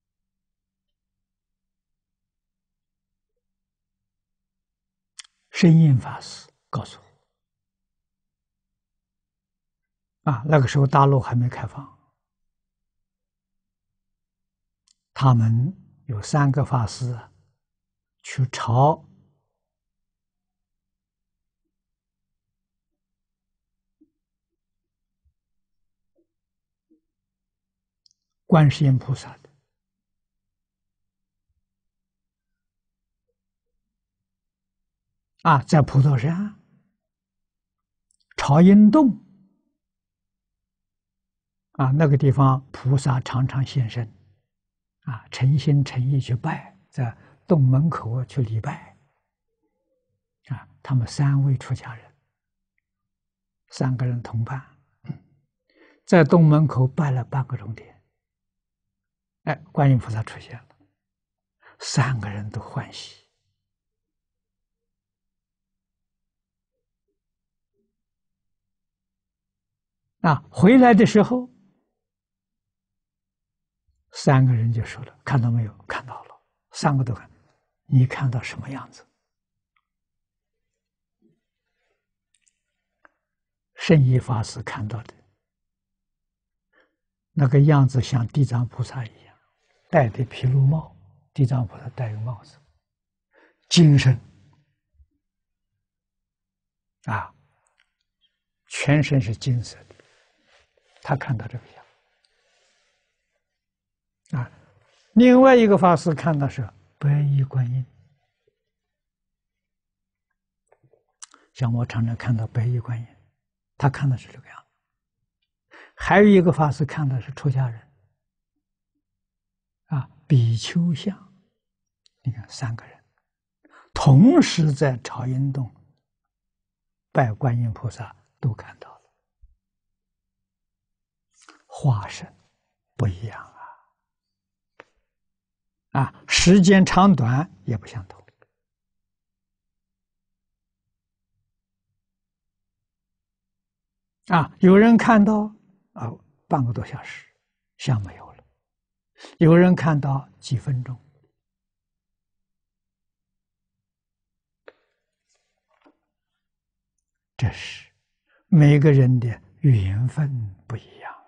深印法师告诉我，那个时候大陆还没开放，他们有3个法师去朝观世音菩萨的，在普陀山朝阴洞那个地方，菩萨常常现身，诚心诚意去拜，在洞门口去礼拜，他们3位出家人，3个人同伴，在洞门口拜了半个钟点，观音菩萨出现了，3个人都欢喜。回来的时候，3个人就说了：“看到没有？看到了。”3个都看，你看到什么样子？圣依法师看到的那个样子，像地藏菩萨一样，戴的毗卢帽，地藏菩萨戴个帽子，金身全身是金色的。他看到这个样另外一个法师看到是白衣观音，像我常常看到白衣观音，他看到是这个样子。还有一个法师看到是出家人比丘像，你看3个人同时在朝阴洞拜观音菩萨，都看到了，化身不一样时间长短也不相同有人看到半个多小时，相没有了。有人看到几分钟。这是每个人的缘分不一样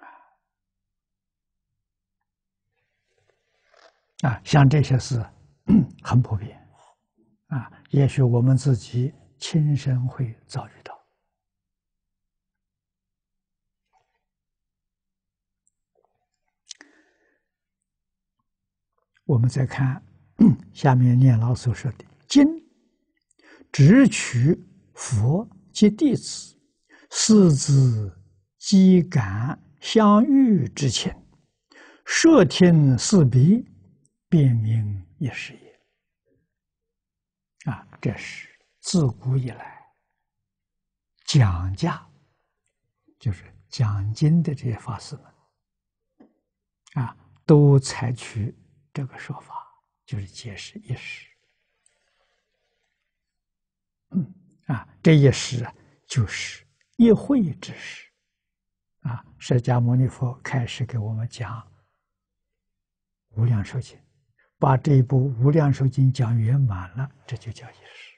像这些事很普遍也许我们自己亲身会遭遇到。我们再看下面念老所说的：今直取佛及弟子，四之机感相遇之情，摄听四彼，便明一时也。这是自古以来讲价，就是讲经的这些法师们都采取这个说法，就是解释一时。这一时就是一会之时释迦牟尼佛开始给我们讲无量寿经，把这一部无量寿经讲圆满了，这就叫一时。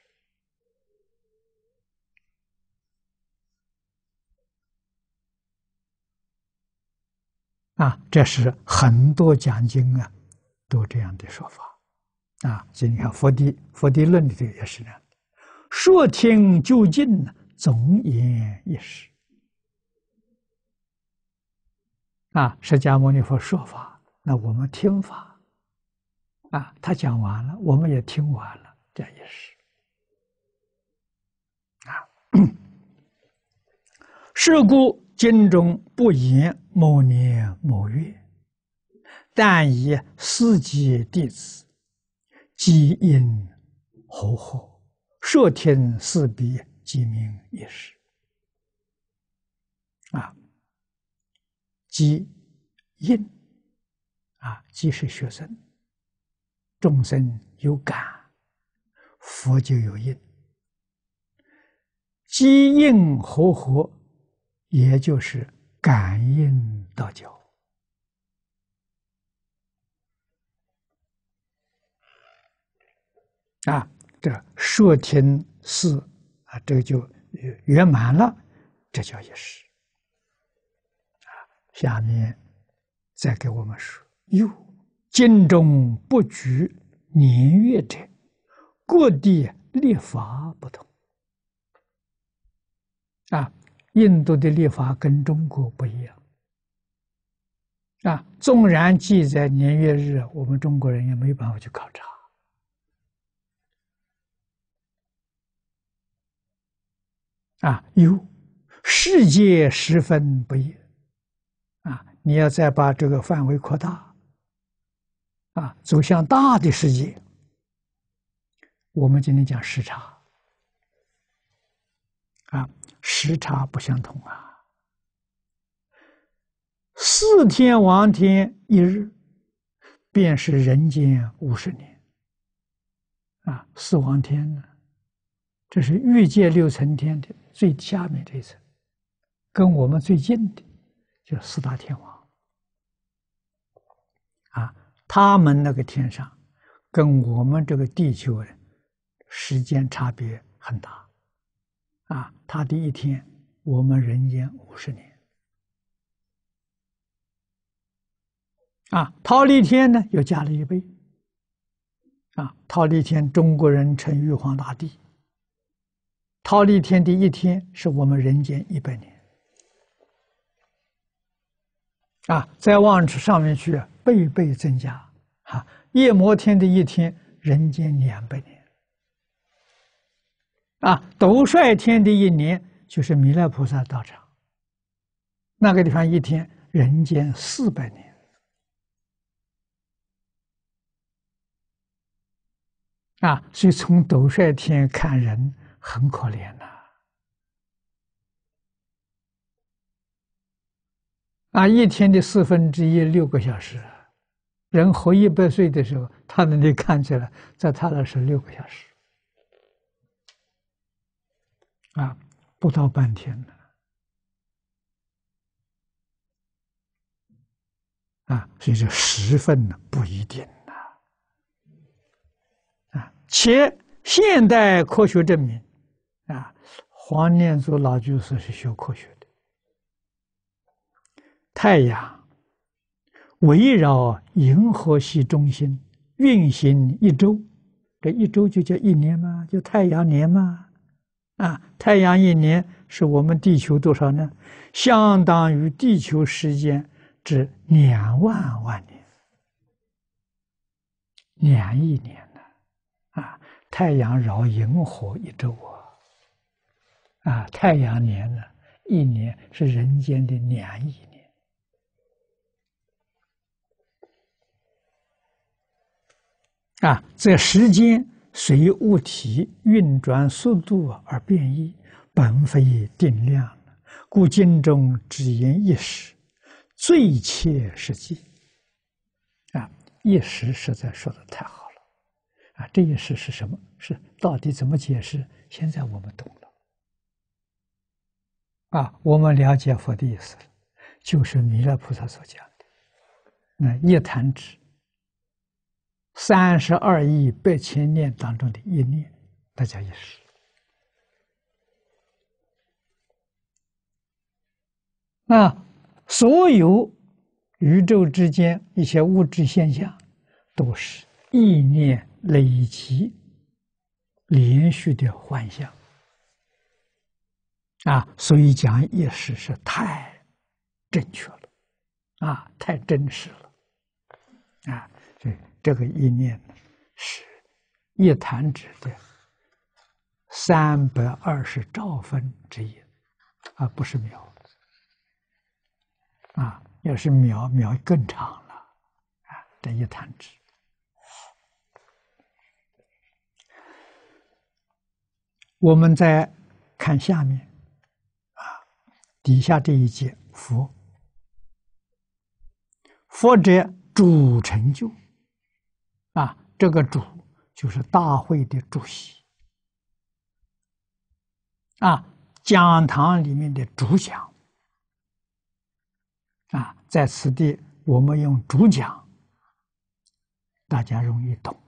这是很多讲经都这样的说法所以你看佛地论里头也是这样的，说听究竟总言一时释迦牟尼佛说法，那我们听法他讲完了，我们也听完了，这也是是故经中不言某年某月，但以四季弟子即因和合，摄听四彼，即名一时即因即是学生，众生有感，佛就有因，即因和合，也就是感应道交这摄听四这个就圆满了，这叫一时下面再给我们说：又经中不拘年月者，各地历法不同印度的历法跟中国不一样纵然记载年月日，我们中国人也没办法去考察有世界十分不一你要再把这个范围扩大走向大的世界，我们今天讲时差时差不相同4天王天一日，便是人间50年4王天呢，这是欲界6层天的最下面这一层，跟我们最近的就4大天王他们那个天上跟我们这个地球时间差别很大他的一天，我们人间50年忉利天呢又加了1倍忉利天中国人称玉皇大帝，忉利天的一天是我们人间100年再往上面去倍倍增加夜摩天的一天人间200年斗率天的一年就是弥勒菩萨道场，那个地方一天人间400年所以从斗率天看人很可怜一天的1/4 6个小时，人活100岁的时候，他那里看起来，在他那是6个小时不到半天了所以这时分呢不一定且现代科学证明黄念祖老居士是学科学的，太阳围绕银河系中心运行一周，这一周就叫一年嘛，就太阳年嘛。太阳一年是我们地球多少呢？相当于地球时间之2万万年，2亿年呢。太阳绕银河一周太阳年呢，一年是人间的2亿年。这时间随物体运转速度而变异，本非定量，故经中只言一时，最切实际。一时实在说的太好了。这一时是什么？是到底怎么解释？现在我们懂了。我们了解佛的意思了，就是弥勒菩萨所讲的那一弹指32亿8千念当中的一念，那叫一时。所有宇宙之间一些物质现象，都是意念累积连续的幻象所以讲一时是太正确了太真实了所以这个意念是一弹指的320兆分之一不是秒要是秒更长了这一弹指。我们再看下面底下这一节，佛者主成就这个主就是大会的主席讲堂里面的主讲在此地我们用主讲，大家容易懂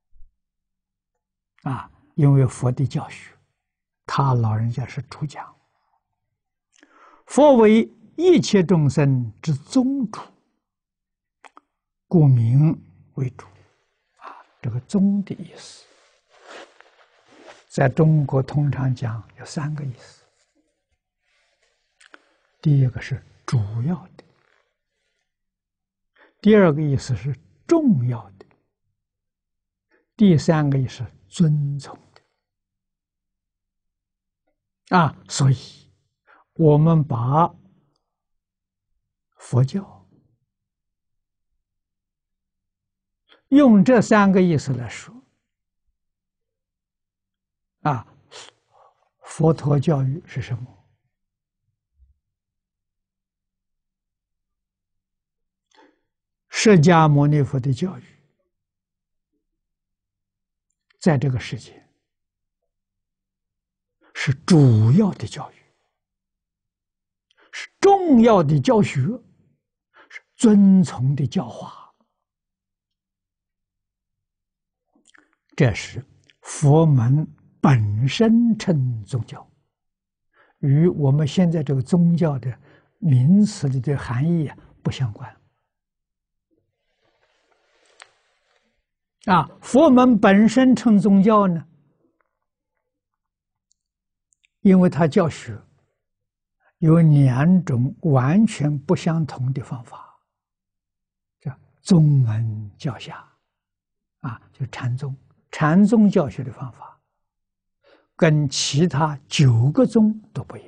因为佛的教学，他老人家是主讲。佛为一切众生之宗主，故名为主这个宗的意思在中国通常讲有3个意思。第一个是主要的，第二个意思是重要的，第3个意思是尊崇的所以我们把佛教用这3个意思来说佛陀教育是什么？释迦牟尼佛的教育在这个世界是主要的教育，是重要的教学，是遵从的教化。这是佛门本身称宗教，与我们现在这个宗教的名词里的含义不相关。佛门本身称宗教呢，因为它教学有2种完全不相同的方法，叫宗门教下就禅宗。禅宗教学的方法跟其他9个宗都不一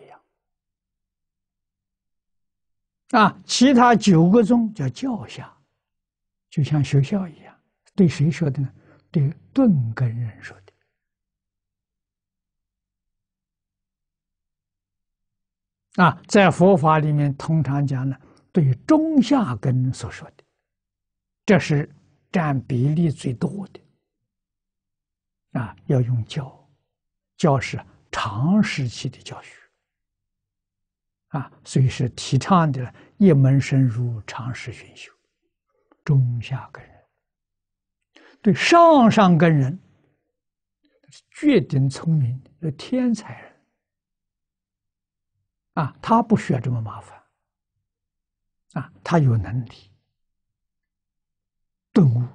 样其他9个宗叫教下，就像学校一样。对谁说的呢？对顿根人说的在佛法里面通常讲呢，对中下根所说的，这是占比例最多的要用教是长时期的教学所以是提倡的一门深入，长时熏修中下根人，对上上根人，绝顶聪明的天才人啊，他不需要这么麻烦啊，他有能力顿悟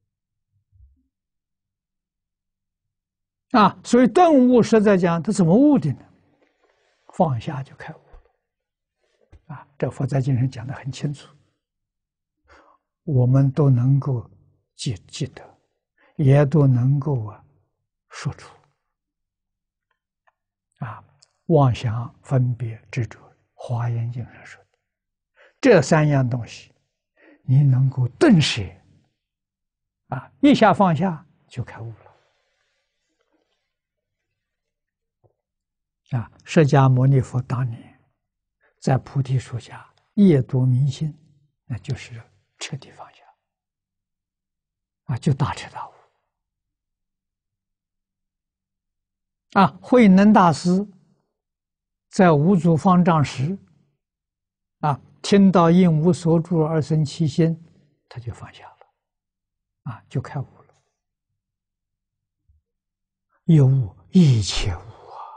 啊，所以顿悟实在讲，他怎么悟的呢？放下就开悟了啊！这佛在经上讲的很清楚，我们都能够记得，也都能够说出啊。妄想、分别、执着，《华严经》上说的，这三样东西，你能够顿舍啊，一下放下就开悟了。啊，释迦牟尼佛当年在菩提树下夜读明心，那就是彻底放下，啊，就大彻大悟。啊，慧能大师在五祖方丈时，啊，听到应无所住而生其心，他就放下了，啊，就开悟了。有悟一切悟。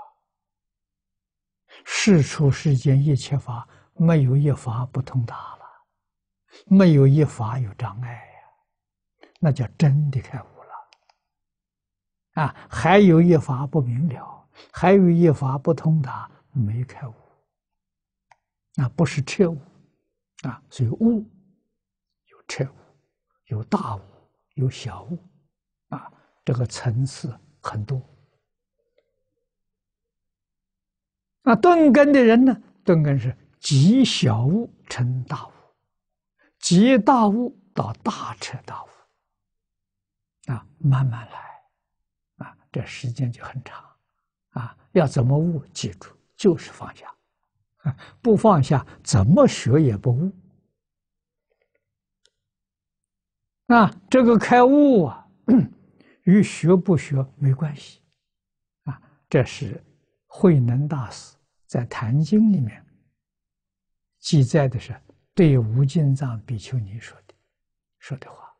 世出世间一切法，没有一法不通达了，没有一法有障碍呀，那叫真的开悟了。啊，还有一法不明了，还有一法不通达，没开悟。啊，不是彻悟，啊，所以悟有彻悟，有大悟，有小悟，啊，这个层次很多。那顿根的人呢？顿根是极小悟成大悟，极大悟到大彻大悟，啊，慢慢来，啊，这时间就很长，啊，要怎么悟？记住，就是放下，啊，不放下怎么学也不悟，啊，这个开悟啊，与学不学没关系，啊，这是慧能大师在《坛经》里面记载的是对无尽藏比丘尼说的话。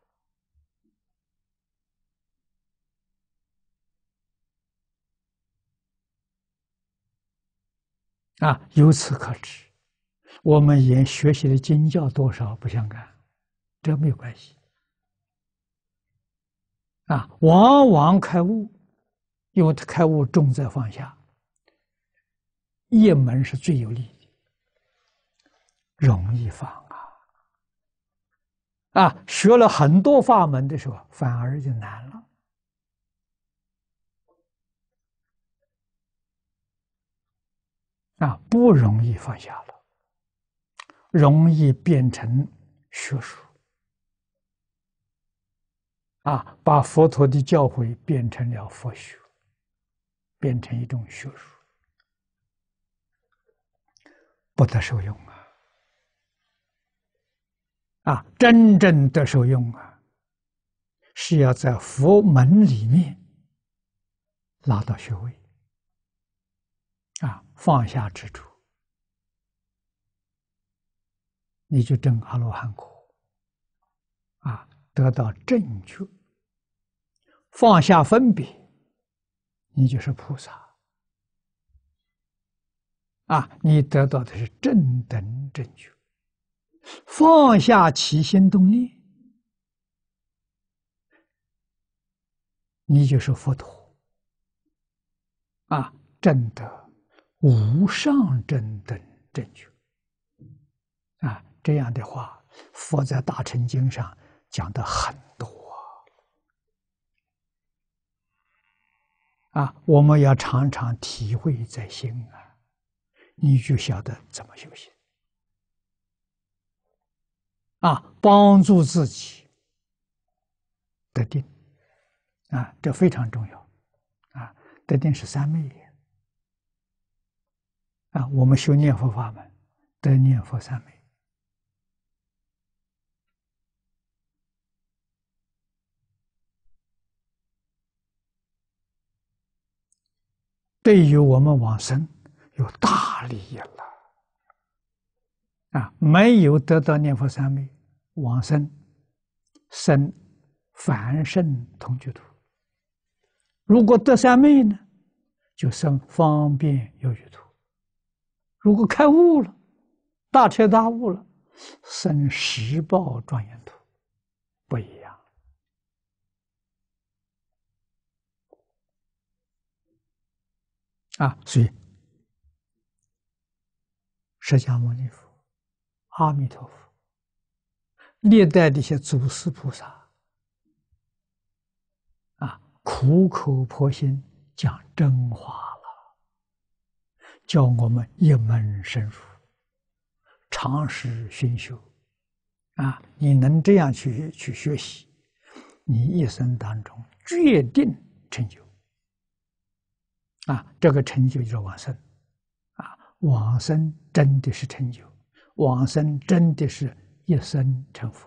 啊，由此可知，我们也学习的经教多少不相干，这没有关系。啊，往往开悟，因为他开悟重在放下，一门是最有利的，容易放啊！啊，学了很多法门的时候，反而就难了。啊，不容易放下了，容易变成学术。啊，把佛陀的教诲变成了佛学，变成一种学术，不得受用啊！啊，真正得受用啊，是要在佛门里面拿到学位，啊，放下执着，你就证阿罗汉果，啊，得到正觉，放下分别，你就是菩萨，啊，你得到的是正等正觉，放下起心动念，你就是佛陀，啊，证得无上正等正觉，啊，这样的话，佛在大乘经上讲的很多啊，我们要常常体会在心啊，你就晓得怎么修行啊，帮助自己得定啊，这非常重要啊，得定是三昧啊，我们修念佛法门得念佛三昧。对于我们往生有大利益了啊！没有得到念佛三昧，往生生凡圣同居土；如果得三昧呢，就生方便有余土；如果开悟了，大彻大悟了，生十报庄严土，不一样。所以释迦牟尼佛、阿弥陀佛、历代的一些祖师菩萨苦口婆心讲真话了，叫我们一门深入，长时熏修。你能这样去学习，你一生当中决定成就。这个成就就是往生。往生真的是成就，往生真的是一生成佛。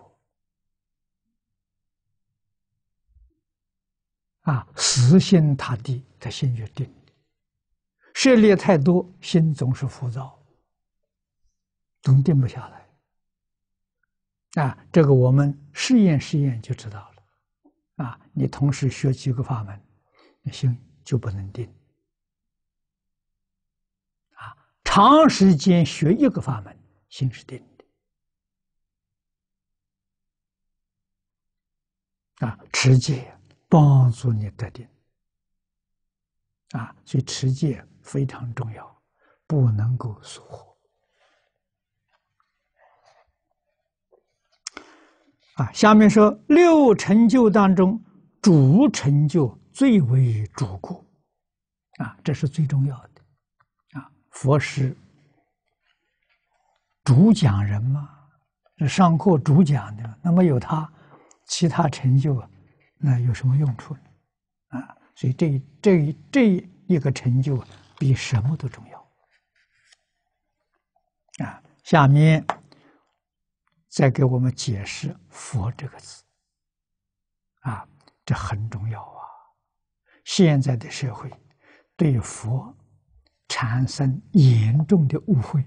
死心塌地，他心就定。涉猎太多，心总是浮躁，总定不下来。这个我们试验就知道了。你同时学几个法门，心就不能定。长时间学一个法门，心是定的。持戒帮助你得定。所以持戒非常重要，不能够疏忽。下面说六成就当中，主成就最为主故。这是最重要的。佛是主讲人嘛，是上课主讲的，那么有他，其他成就那有什么用处呢？所以这一个成就比什么都重要。下面再给我们解释“佛”这个字。这很重要。现在的社会对佛产生严重的误会。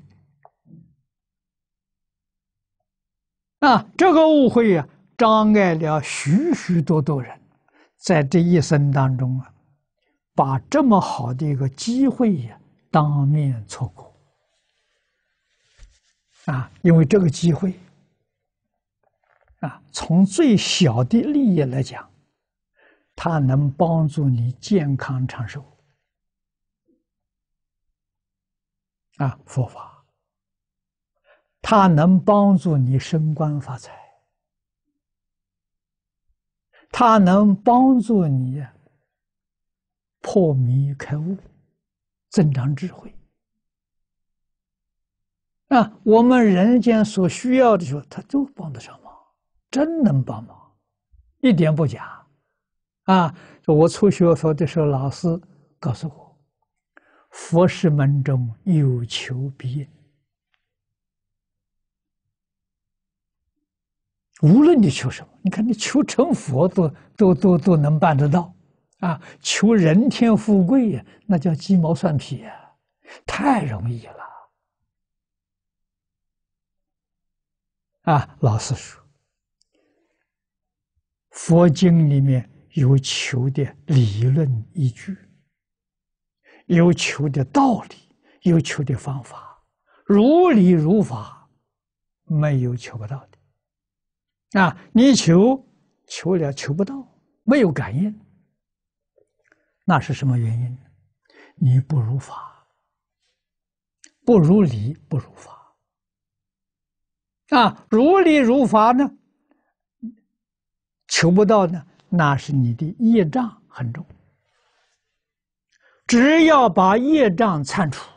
这个误会障碍了许许多多人在这一生当中把这么好的一个机会当面错过。因为这个机会从最小的利益来讲，它能帮助你健康长寿。佛法，它能帮助你升官发财，它能帮助你破迷开悟，增长智慧。我们人间所需要的时候，它就帮得上忙，真能帮忙，一点不假。我初学佛的时候，老师告诉我，佛事门中有求必应。无论你求什么，你看你求成佛都能办得到。求人天富贵那叫鸡毛蒜皮太容易了。老实说，佛经里面有求的理论依据，有求的道理，有求的方法，如理如法，没有求不到的。你求了求不到，没有感应，那是什么原因？你不如法，不如理，不如法。如理如法呢，求不到呢，那是你的业障很重。只要把业障铲除，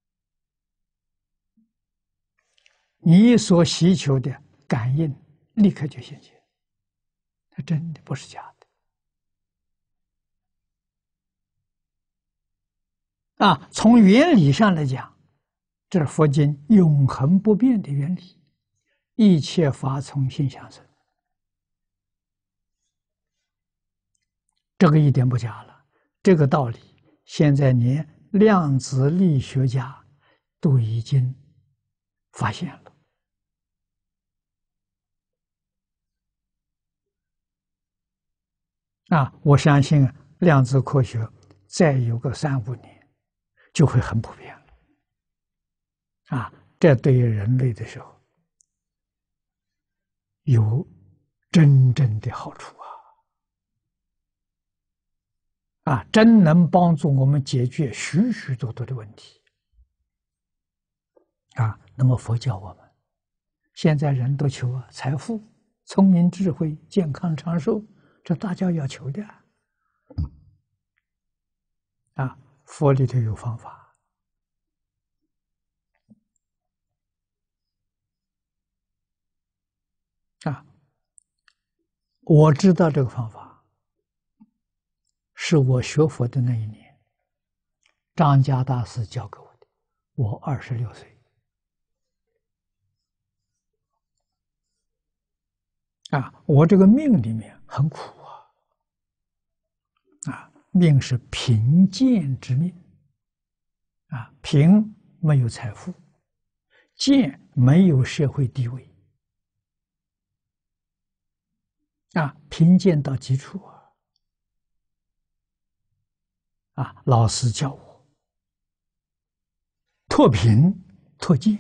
你所希求的感应立刻就现前，它真的不是假的。从原理上来讲，这是佛经永恒不变的原理，一切法从心想生，这个一点不假了。这个道理，现在连量子力学家都已经发现了。 我相信量子科学再有个3、5年，就会很普遍了。这对于人类的时候有真正的好处真能帮助我们解决许许多多的问题那么佛教我们现在人都求财富、聪明、智慧、健康、长寿，这大家要求的佛里头有方法我知道这个方法，是我学佛的那一年，张家大师教给我的。我26岁我这个命里面很苦命是贫贱之命贫没有财富，贱没有社会地位贫贱到极处老师教我脱贫脱贱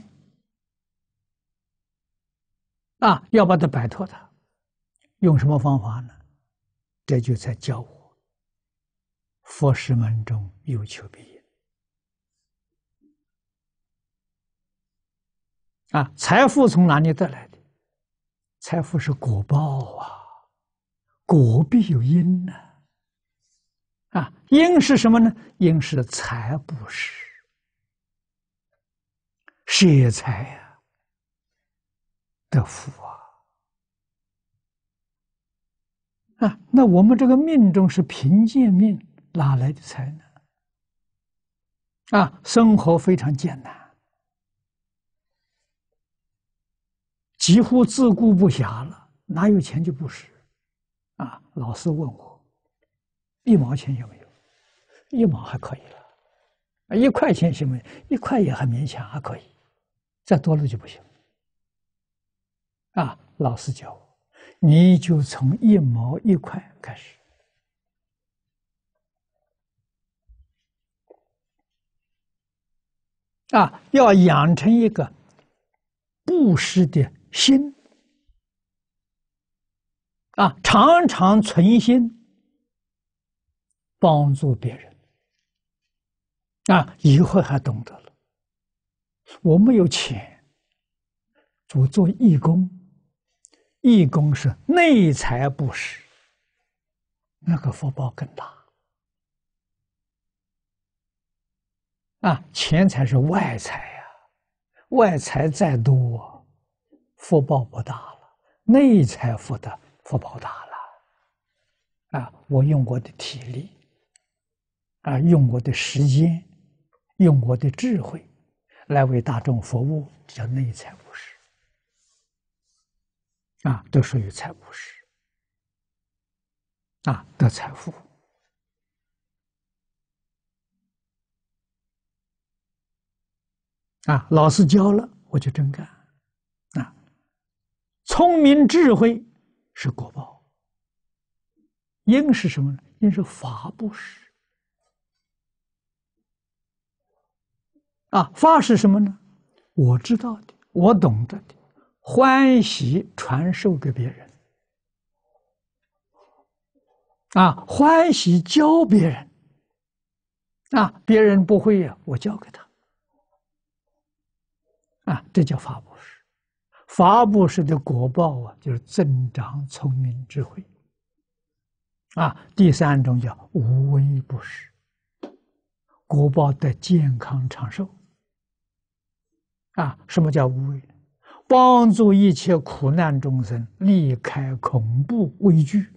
要把它摆脱它，用什么方法呢？这就在教我佛事门中有求必应财富从哪里得来的？财富是果报果必有因因是什么呢？因是财布施，舍财得福那我们这个命中是贫贱命，哪来的财呢？生活非常艰难，几乎自顾不暇了，哪有钱就布施老师问我1毛钱有没有？1毛还可以了，1块钱行不行？1块也很勉强，还可以，再多了就不行老师教我，你就从1毛1块开始要养成一个布施的心常常存心帮助别人以后还懂得了，我没有钱，我做义工，义工是内财布施，那个福报更大钱财是外财外财再多福报不大了，内财福报大了我用我的体力用我的时间，用我的智慧来为大众服务，叫内财布施都属于财布施得财富老师教了我就真干聪明智慧是果报，因是什么呢？因是法布施法是什么呢？我知道的，我懂得的，欢喜传授给别人欢喜教别人别人不会我教给他这叫法布施。法布施的果报就是增长聪明智慧第3种叫无为布施，果报得健康长寿什么叫无为？帮助一切苦难众生离开恐怖畏惧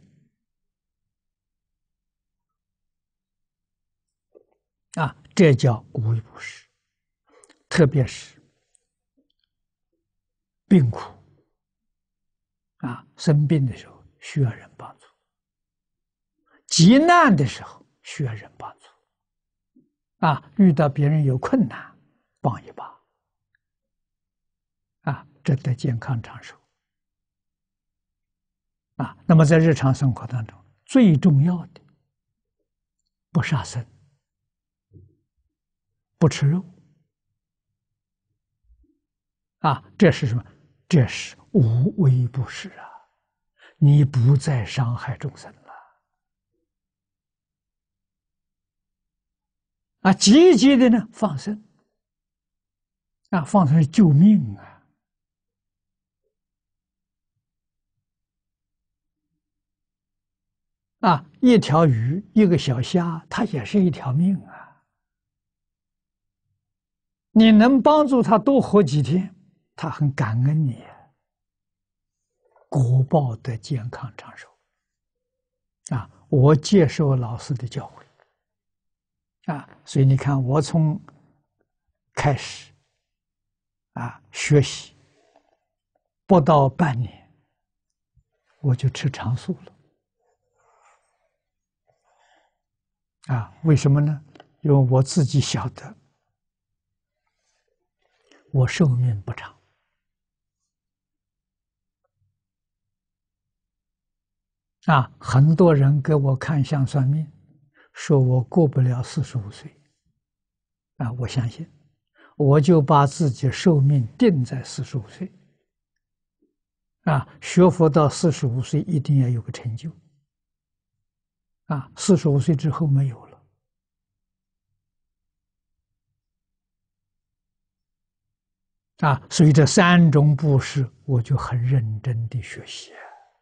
这叫无为布施。特别是病苦生病的时候需要人帮助，急难的时候需要人帮助遇到别人有困难帮一把这得健康长寿那么在日常生活当中， 最重要的，不杀生，不吃肉。这是什么？这是无为不施啊！你不再伤害众生了。积极的呢，放生。放生是救命一条鱼，一个小虾，它也是一条命啊。你能帮助它多活几天，它很感恩你，果报的健康长寿。我接受老师的教诲所以你看，我从开始学习不到半年，我就吃长素了。为什么呢？因为我自己晓得，我寿命不长。很多人给我看相算命，说我过不了45岁。我相信，我就把自己寿命定在45岁。学佛到45岁一定要有个成就。45岁之后没有了。所以这3种布施，我就很认真的学习。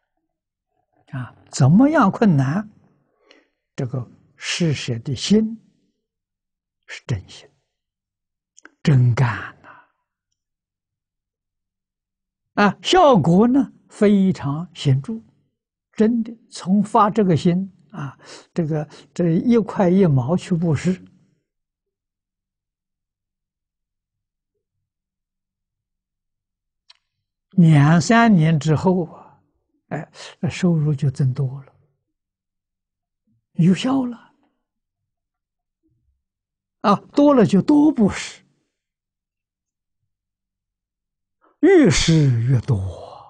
怎么样困难？这个施舍的心是真心，真干效果呢非常显著，真的从发这个心这1块1毛去布施，2、3年之后收入就增多了，有效了。多了就多布施，越施越多，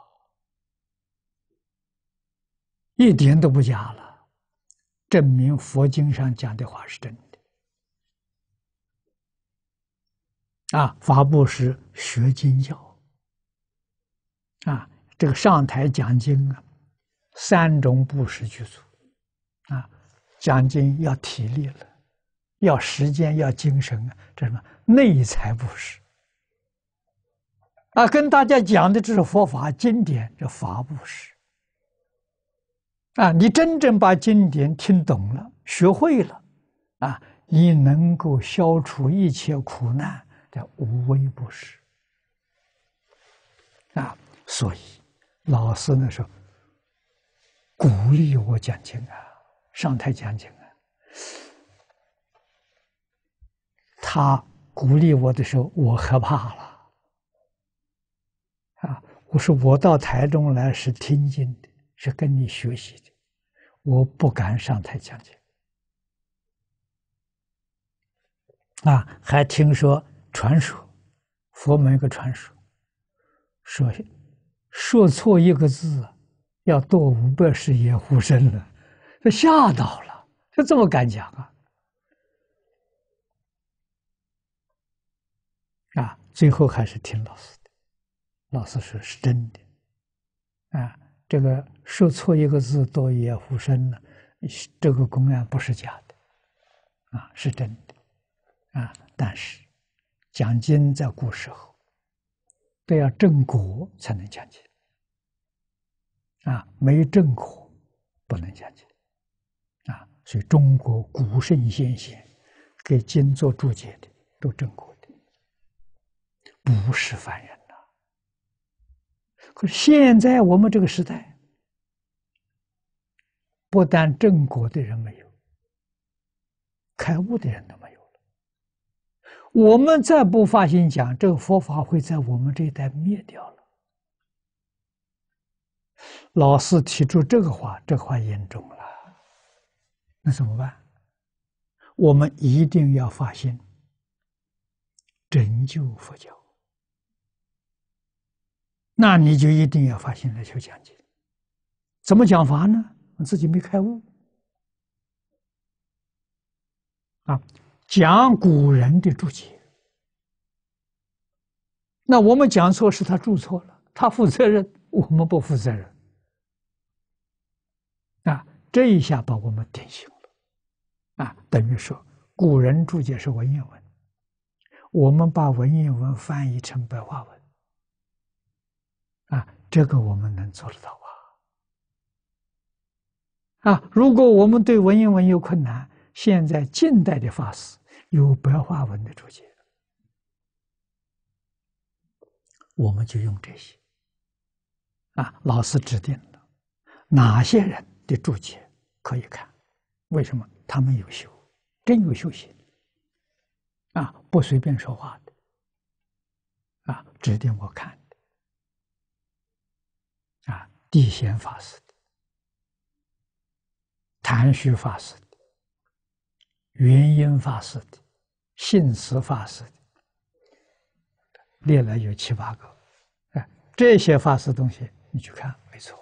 一点都不假了，证明佛经上讲的话是真的。法布施学经教。这个上台讲经3种布施具足。讲经要体力了，要时间，要精神这什么内财布施。跟大家讲的这是佛法经典，这法布施。你真正把经典听懂了，学会了你能够消除一切苦难的无为布施。所以老师那时候鼓励我讲经上台讲经他鼓励我的时候，我害怕了我说我到台中来是听经的，是跟你学习的，我不敢上台讲经还听说传说，佛门有个传说，说错一个字要堕500世也护身了，这吓到了，这么敢讲最后还是听老师的，老师说是真的这个说错一个字堕也护身了，这个公案不是假的是真的但是讲经在古时候都要正果才能讲经没正果不能讲经所以中国古圣先贤给经做注解的都正果的，不是凡人可是现在我们这个时代，不但正果的人没有，开悟的人都没有了。我们再不发心讲，这个佛法会在我们这一代灭掉了。老师提出这个话，这话严重了，那怎么办？我们一定要发心拯救佛教，那你就一定要发心来求讲经。怎么讲法呢？自己没开悟。 啊，讲古人的注解。那我们讲错是他注错了，他负责任，我们不负责任。啊，这一下把我们点醒了。啊，等于说古人注解是文言文，我们把文言文翻译成白话文。啊，这个我们能做得到啊！啊，如果我们对文言文有困难，现在近代的法师有白话文的注解，我们就用这些。啊，老师指定了哪些人的注解可以看，为什么？他们有修，真有修行。啊，不随便说话的。啊，指定我看的。啊，地贤法师的，谭虚法师的，元婴法师的，信实法师的，列了有7、8个。哎，这些法师东西你去看，没错。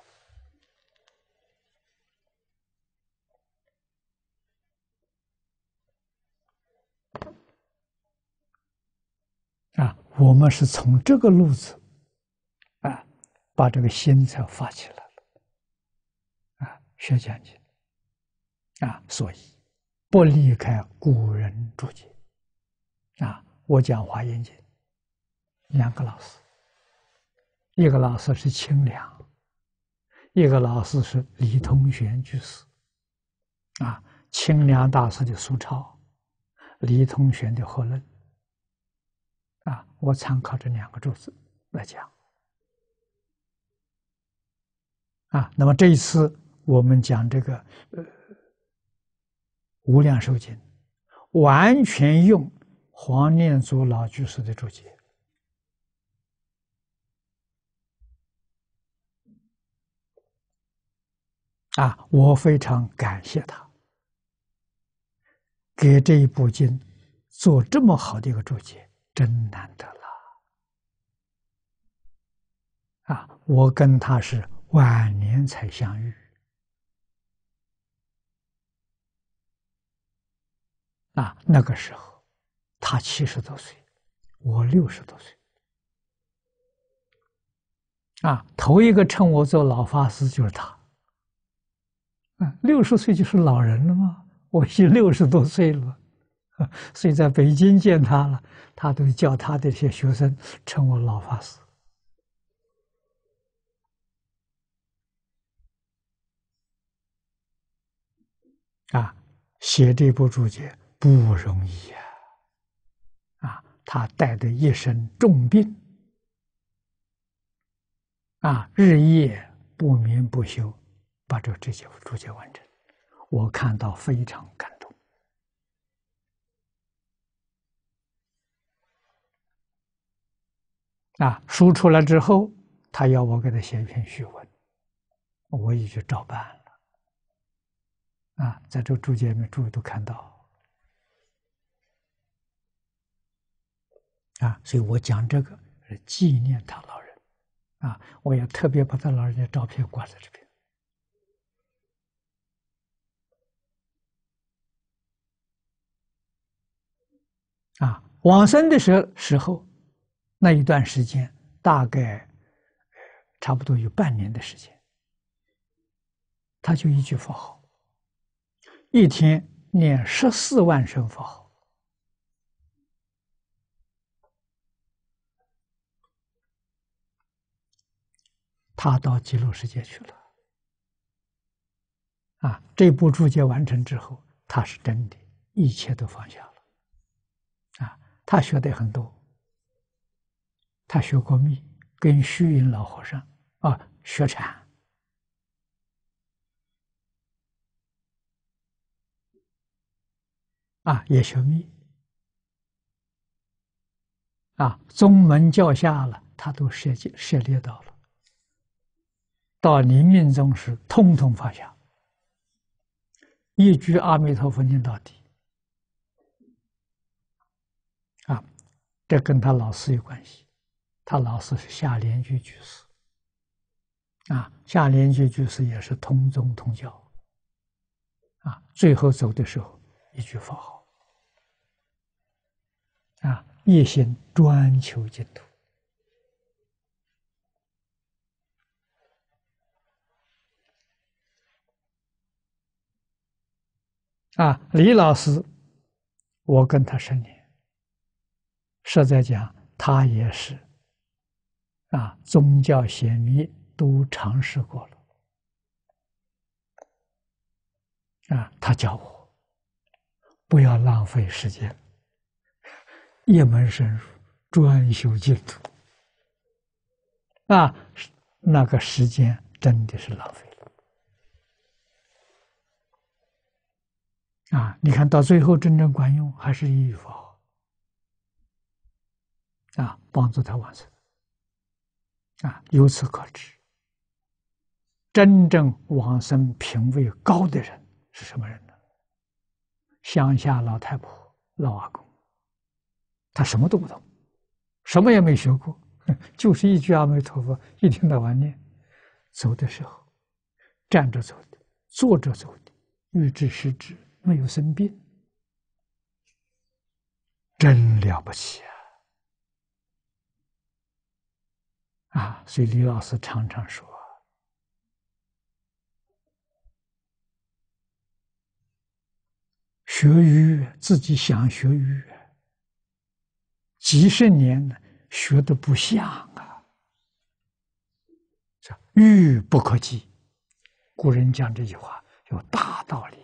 啊，我们是从这个路子啊，把这个心才发起来了。啊，学讲经啊，所以不离开古人注解。啊，我讲华严经，2个老师，一个老师是清凉，一个老师是李通玄居士。啊，清凉大师的苏超，李通玄的和论。啊，我参考这2个注子来讲。啊，那么这一次我们讲这个无量寿经，完全用黄念祖老居士的注解。啊，我非常感谢他，给这一部经做这么好的一个注解，真难得了。啊，我跟他是晚年才相遇。啊，那个时候他70多岁，我60多岁。啊，头一个称我做老法师就是他。60岁就是老人了吗？我已经60多岁了，所以在北京见他了，他都叫他的这些学生称我老法师。啊，写这部注解不容易呀！啊，他带的一身重病，啊，日夜不眠不休，把这些注解完成，我看到非常感动。啊，书出来之后，他要我给他写一篇序文，我也就照办了。啊，在这个注解里面，诸位都看到。啊，所以我讲这个是纪念他老人。啊，我也特别把他老人家照片挂在这边。啊，往生的时候，那一段时间大概差不多有半年的时间，他就一句佛号，一天念14万声佛号。他到极乐世界去了。啊，这部注解完成之后，他是真的，一切都放下了。啊，他学的很多，他学过密，跟虚云老和尚学禅。啊，也学密。啊，宗门教下了，他都涉猎到了。到临命终时，通通放下，一句阿弥陀佛念到底。啊，这跟他老师有关系，他老师是夏莲居居士。啊，夏莲居居士也是通宗通教。啊，最后走的时候，一句佛号。 一心专求净土。李老师，我跟他10年，实在讲，他也是宗教显密都尝试过了他教我不要浪费时间，一门深入，专修净土那个时间真的是浪费了你看到最后真正管用还是依佛帮助他完成由此可知，真正往生品位高的人是什么人呢？乡下老太婆、老阿公，他什么都不懂，什么也没学过，就是一句阿弥陀佛，一天到晚念。走的时候，站着走的，坐着走的，欲知时知，没有生病，真了不起所以李老师常常说学瑜自己想学瑜几十年了，学的不像瑜不可及。古人讲这句话有大道理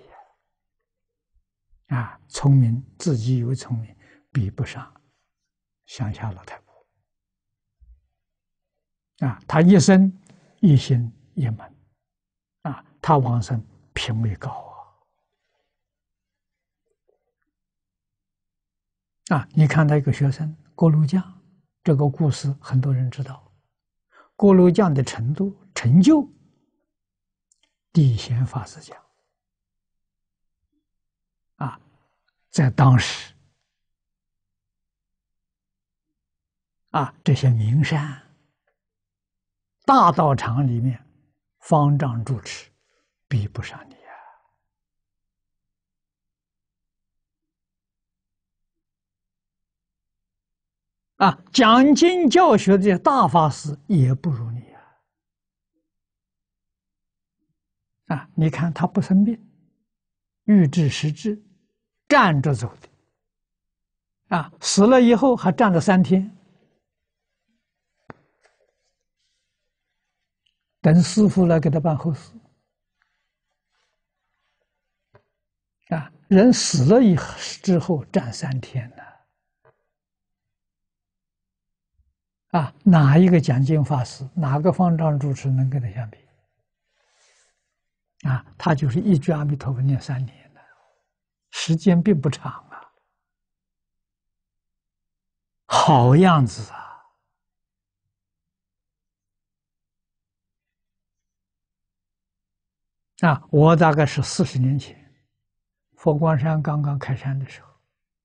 聪明自己以为聪明，比不上乡下老太婆他一生一心一门他往生品位高你看他一个学生锅炉匠，这个故事很多人知道。锅炉匠的程度成就，地显法师讲在当时这些名山大道场里面，方丈住持比不上你讲经教学的大法师也不如你你看他不生病，欲知时知，站着走的死了以后还站了3天，等师父来给他办后事人死了之后站3天呢哪一个讲经法师，哪个方丈主持能跟他相比他就是一句阿弥陀佛念3年了，时间并不长好样子我大概是40年前，佛光山刚刚开山的时候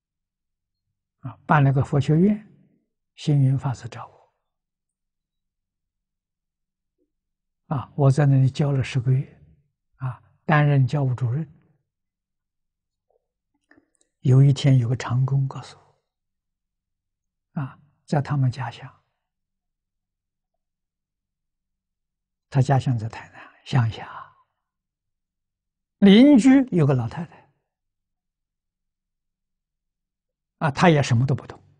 办了个佛学院，星云法师找我我在那里教了10个月担任教务主任。有一天有个长工告诉我在他们家乡，他家乡在台南乡下，邻居有个老太太他也什么都不懂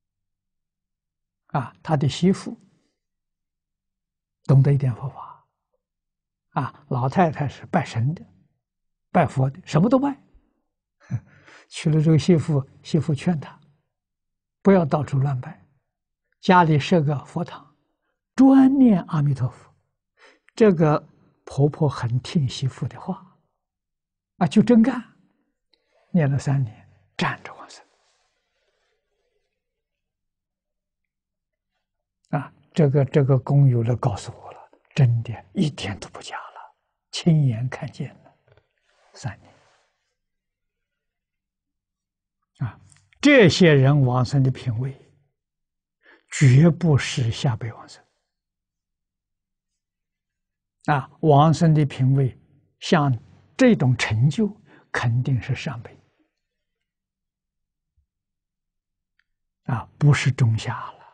他的媳妇懂得一点佛法老太太是拜神的拜佛的，什么都拜娶了这个媳妇，媳妇劝他不要到处乱拜，家里设个佛堂专念阿弥陀佛。这个婆婆很听媳妇的话就真干，念了3年，站着往生这个工友了告诉我了，真的一点都不假了，亲眼看见了3年这些人往生的品位绝不是下辈往生往生的品位像这种成就肯定是上辈不是中下了，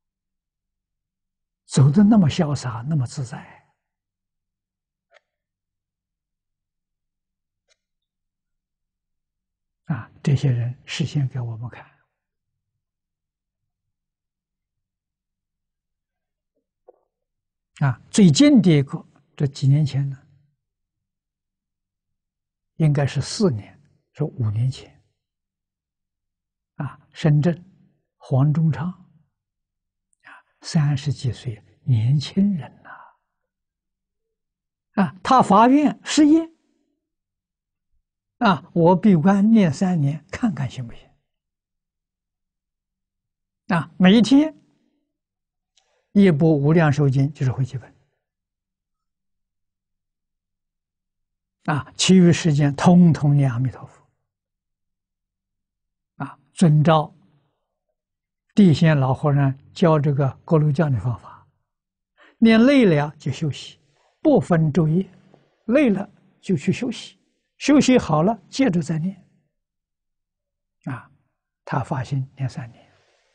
走得那么潇洒，那么自在。这些人示现给我们看。最近的一个，这几年前呢，应该是4年，是5年前。深圳黄忠昌，30几岁年轻人他发愿誓愿我闭关念3年，看看行不行？每一天一部《无量寿经》就是会几本其余时间通通念阿弥陀佛遵照地仙老和尚教这个锅炉匠的方法，念累了就休息，不分昼夜，累了就去休息，休息好了接着再念他发心念3年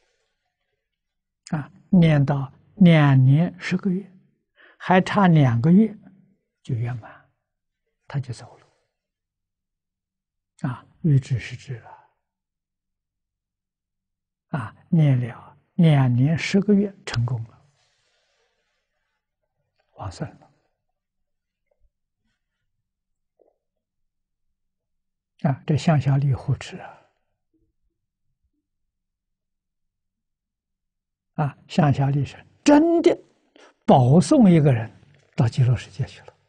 念到2年10个月，还差2个月就圆满，他就走了预知是知了念了2年10个月成功了，往生了这向下力护持向下力是真的保送一个人到极乐世界去了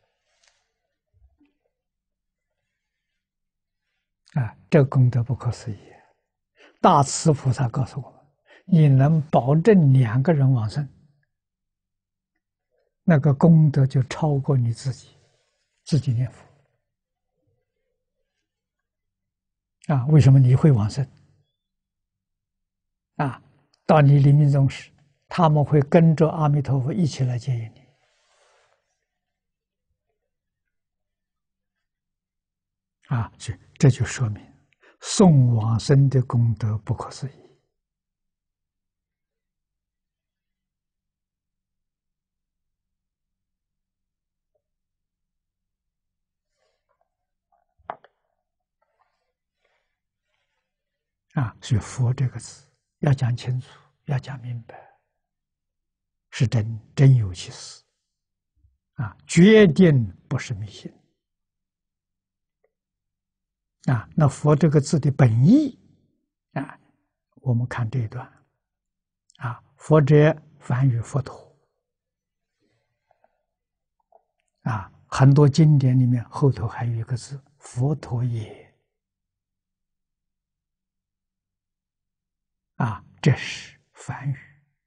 这个功德不可思议。大慈菩萨告诉我们，你能保证2个人往生，那个功德就超过你自己念佛为什么你会往生到你临命终时，他们会跟着阿弥陀佛一起来接引你所以这就说明送往生的功德不可思议所以佛这个字要讲清楚，要讲明白，是真有其事决定不是迷信那佛这个字的本意我们看这一段佛者梵语佛陀很多经典里面后头还有一个字佛陀也这是梵语。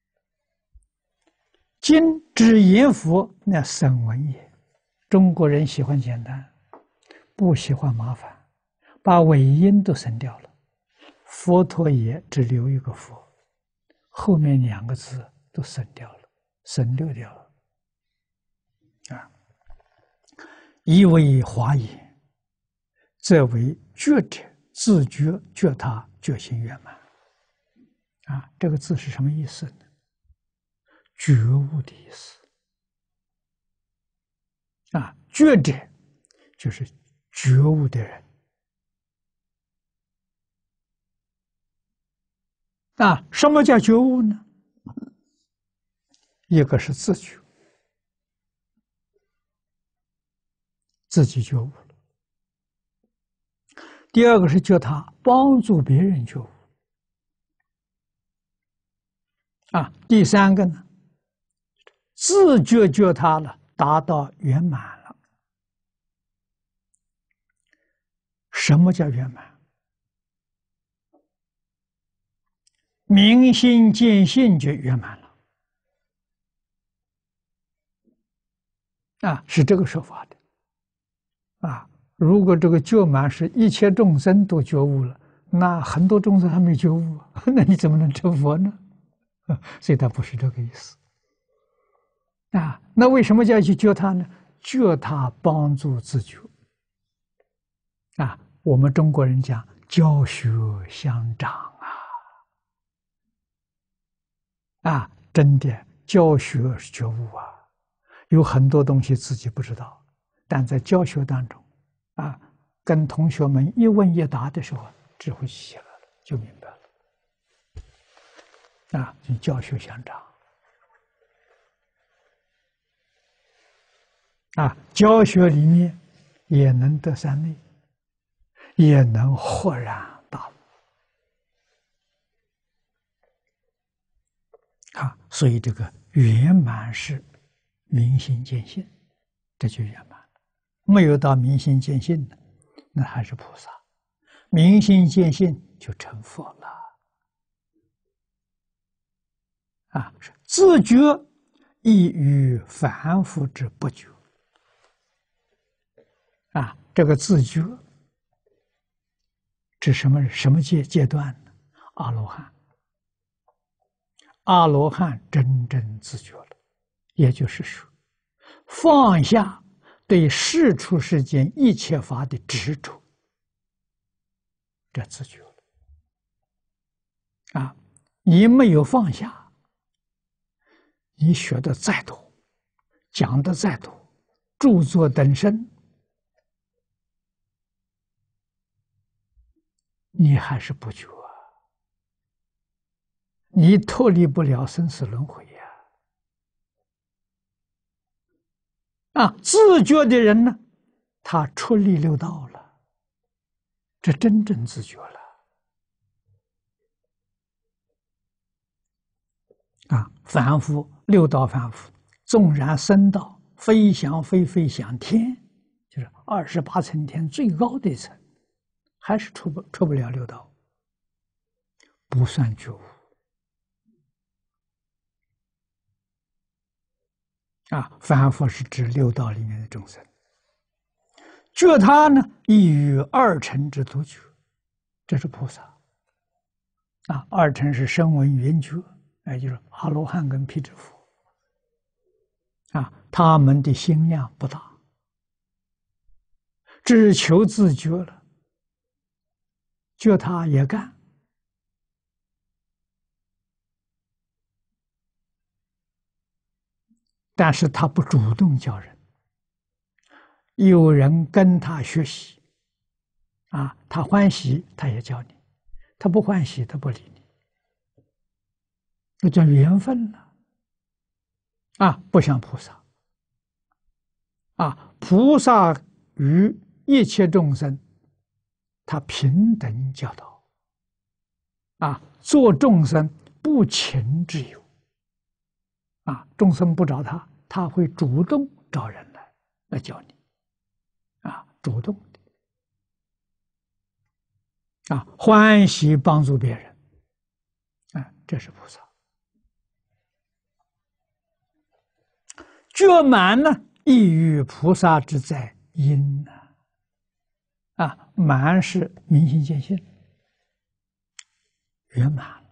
今之言佛，那声闻也。中国人喜欢简单，不喜欢麻烦，把尾音都省掉了。佛陀也只留一个佛，后面2个字都省掉了，省略掉了。以为华严，则为觉者自觉觉他觉心圆满。这个字是什么意思呢？觉悟的意思觉者就是觉悟的人什么叫觉悟呢？一个是自觉，自己觉悟了；第二个是觉他，帮助别人觉悟第三个呢，自觉觉他了，达到圆满了。什么叫圆满？明心见性就圆满了是这个说法的如果这个觉满是一切众生都觉悟了，那很多众生还没觉悟那你怎么能成佛呢？所以它不是这个意思那为什么叫去觉他呢？觉他帮助自觉我们中国人讲教学相长真的教学是觉悟啊，有很多东西自己不知道，但在教学当中，跟同学们一问一答的时候，智慧起来了，就明白了，与教学相长，教学里面也能得三昧，也能豁然大悟。所以这个圆满是明心见性，这就圆满了。没有到明心见性的，那还是菩萨；明心见性就成佛了。是自觉异于凡夫之不觉。这个自觉指什么阶段呢？阿罗汉。阿罗汉真正自觉了，也就是说，放下对世出世间一切法的执着，这自觉了。你没有放下，你学的再多，讲的再多，著作等身，你还是不觉你脱离不了生死轮回自觉的人呢，他出离六道了，这真正自觉了。凡夫六道凡夫，纵然升到飞翔翔天，就是28层天最高的一层，还是出不了六道，不算觉悟。凡夫是指六道里面的众生，觉他呢，异于二乘之独觉，这是菩萨。二乘是声闻缘觉，就是阿罗汉跟辟支佛。他们的心量不大，只求自觉了，觉他也干。但是他不主动教人，有人跟他学习，他欢喜他也教你，他不欢喜他不理你，这叫缘分了。不像菩萨，菩萨与一切众生，他平等教导，做众生不请之友。众生不找他，他会主动找人来教你，主动的，欢喜帮助别人，这是菩萨。觉满呢，异于菩萨之在因满是明心见性，圆满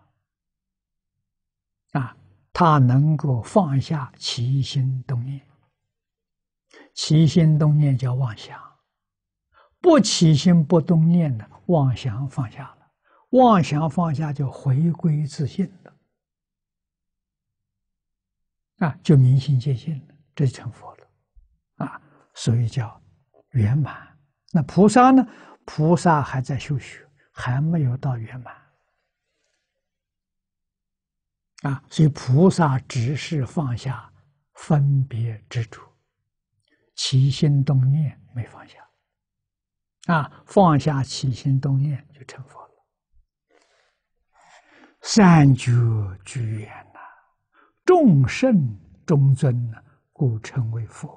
了。他能够放下起心动念，起心动念叫妄想，不起心不动念的妄想放下了，妄想放下就回归自信了，就明心见性了，这就成佛了，所以叫圆满。那菩萨呢？菩萨还在修学，还没有到圆满。所以菩萨只是放下分别执着，起心动念没放下，放下起心动念就成佛了。三觉具圆众圣中尊故称为佛。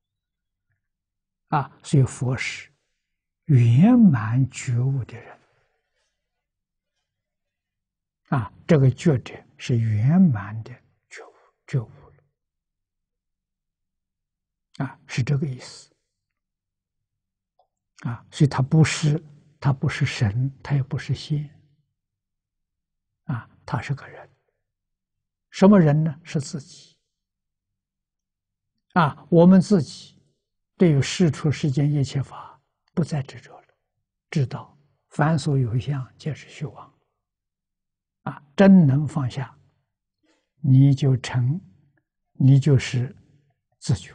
所以佛是圆满觉悟的人。这个觉者是圆满的觉悟了，是这个意思。所以他不是神，他也不是仙，他是个人。什么人呢？是自己。我们自己对于世出世间一切法不再执着了，知道凡所有相皆是虚妄。真能放下， 你就成，你就是自觉。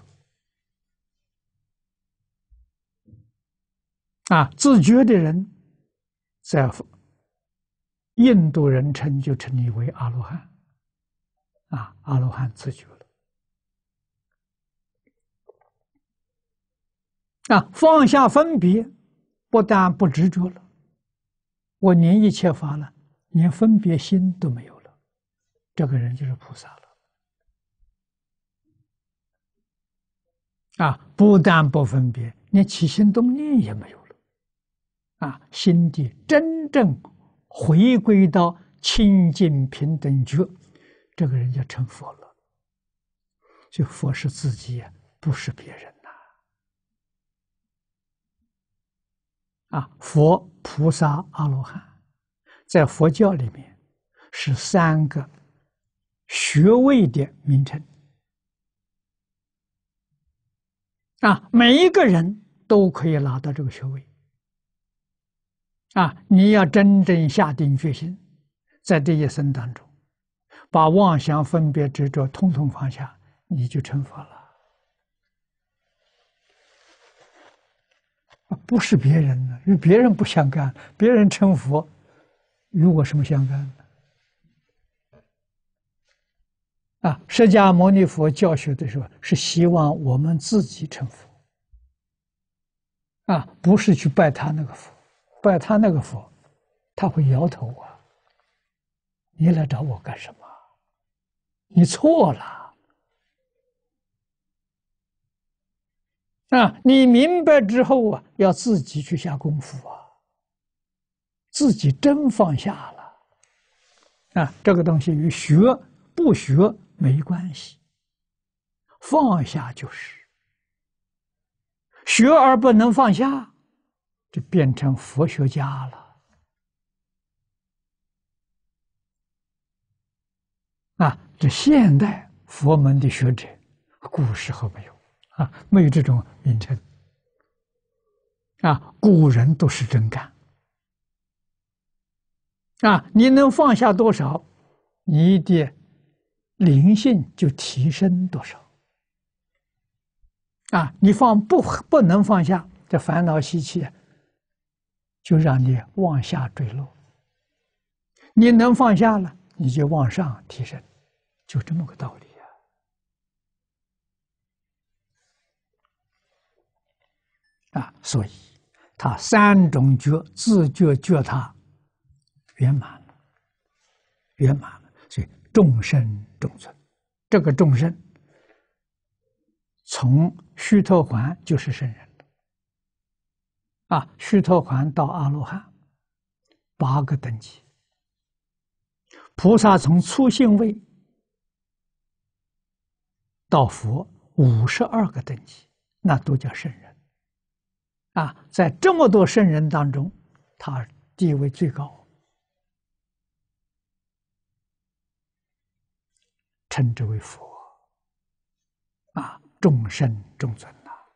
自觉的人，在印度人就称你为阿罗汉。阿罗汉自觉了。放下分别，不但不执着了，我连一切法了，连分别心都没有了，这个人就是菩萨了。不但不分别，连起心动念也没有了。心地真正回归到清净平等觉，这个人就成佛了。所以佛是自己呀，不是别人佛、菩萨、阿罗汉，在佛教里面是3个学位的名称。每一个人都可以拿到这个学位。你要真正下定决心，在这一生当中，把妄想、分别、执着统统放下，你就成佛了。不是别人的，与别人不相干，别人成佛，与我什么相干呢？释迦牟尼佛教学的时候，是希望我们自己成佛，不是去拜他那个佛，拜他那个佛，他会摇头你来找我干什么？你错了。你明白之后要自己去下功夫自己真放下了。这个东西与学不学没关系，放下就是。学而不能放下，就变成佛学家了。这现代佛门的学者，古时候没有没有这种名称。古人都是真干。你能放下多少，你的灵性就提升多少。你不能放下，这烦恼习气就让你往下坠落。你能放下了，你就往上提升，就这么个道理所以他3种觉，自觉觉他圆满了，所以众生众存。这个众生从须陀洹就是圣人了。须陀洹到阿罗汉8个等级，菩萨从初信位到佛52个等级，那都叫圣人。在这么多圣人当中，他地位最高，称之为佛。众生众存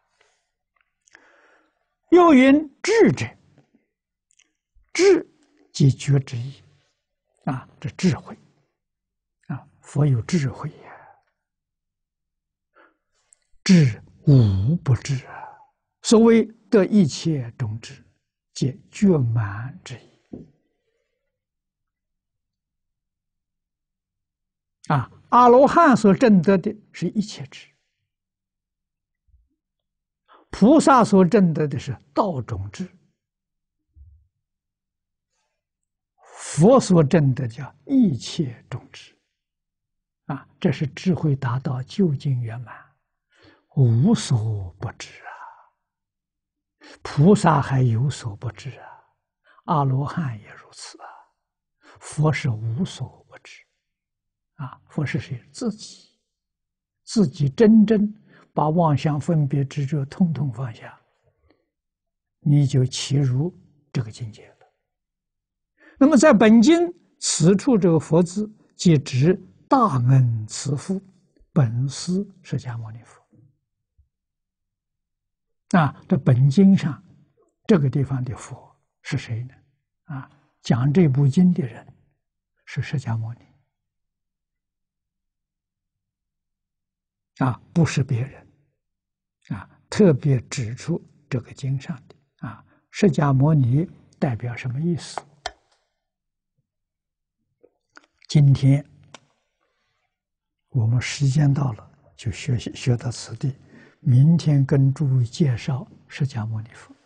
又云智者，智即觉之意这智慧佛有智慧智无不智所谓得一切种智，皆觉满之意阿罗汉所证得的是一切智，菩萨所证得的是道种智，佛所证得叫一切种智这是智慧达到究竟圆满，无所不知菩萨还有所不知阿罗汉也如此佛是无所不知佛是谁？自己真正把妄想、分别、执着统统放下，你就契入这个境界了。那么在本经此处这个佛字，即指大恩慈父本师释迦牟尼佛这本经上这个地方的佛是谁呢？讲这部经的人是释迦牟尼不是别人特别指出这个经上的释迦牟尼代表什么意思？今天我们时间到了，就学到此地。明天跟诸位介绍释迦牟尼佛。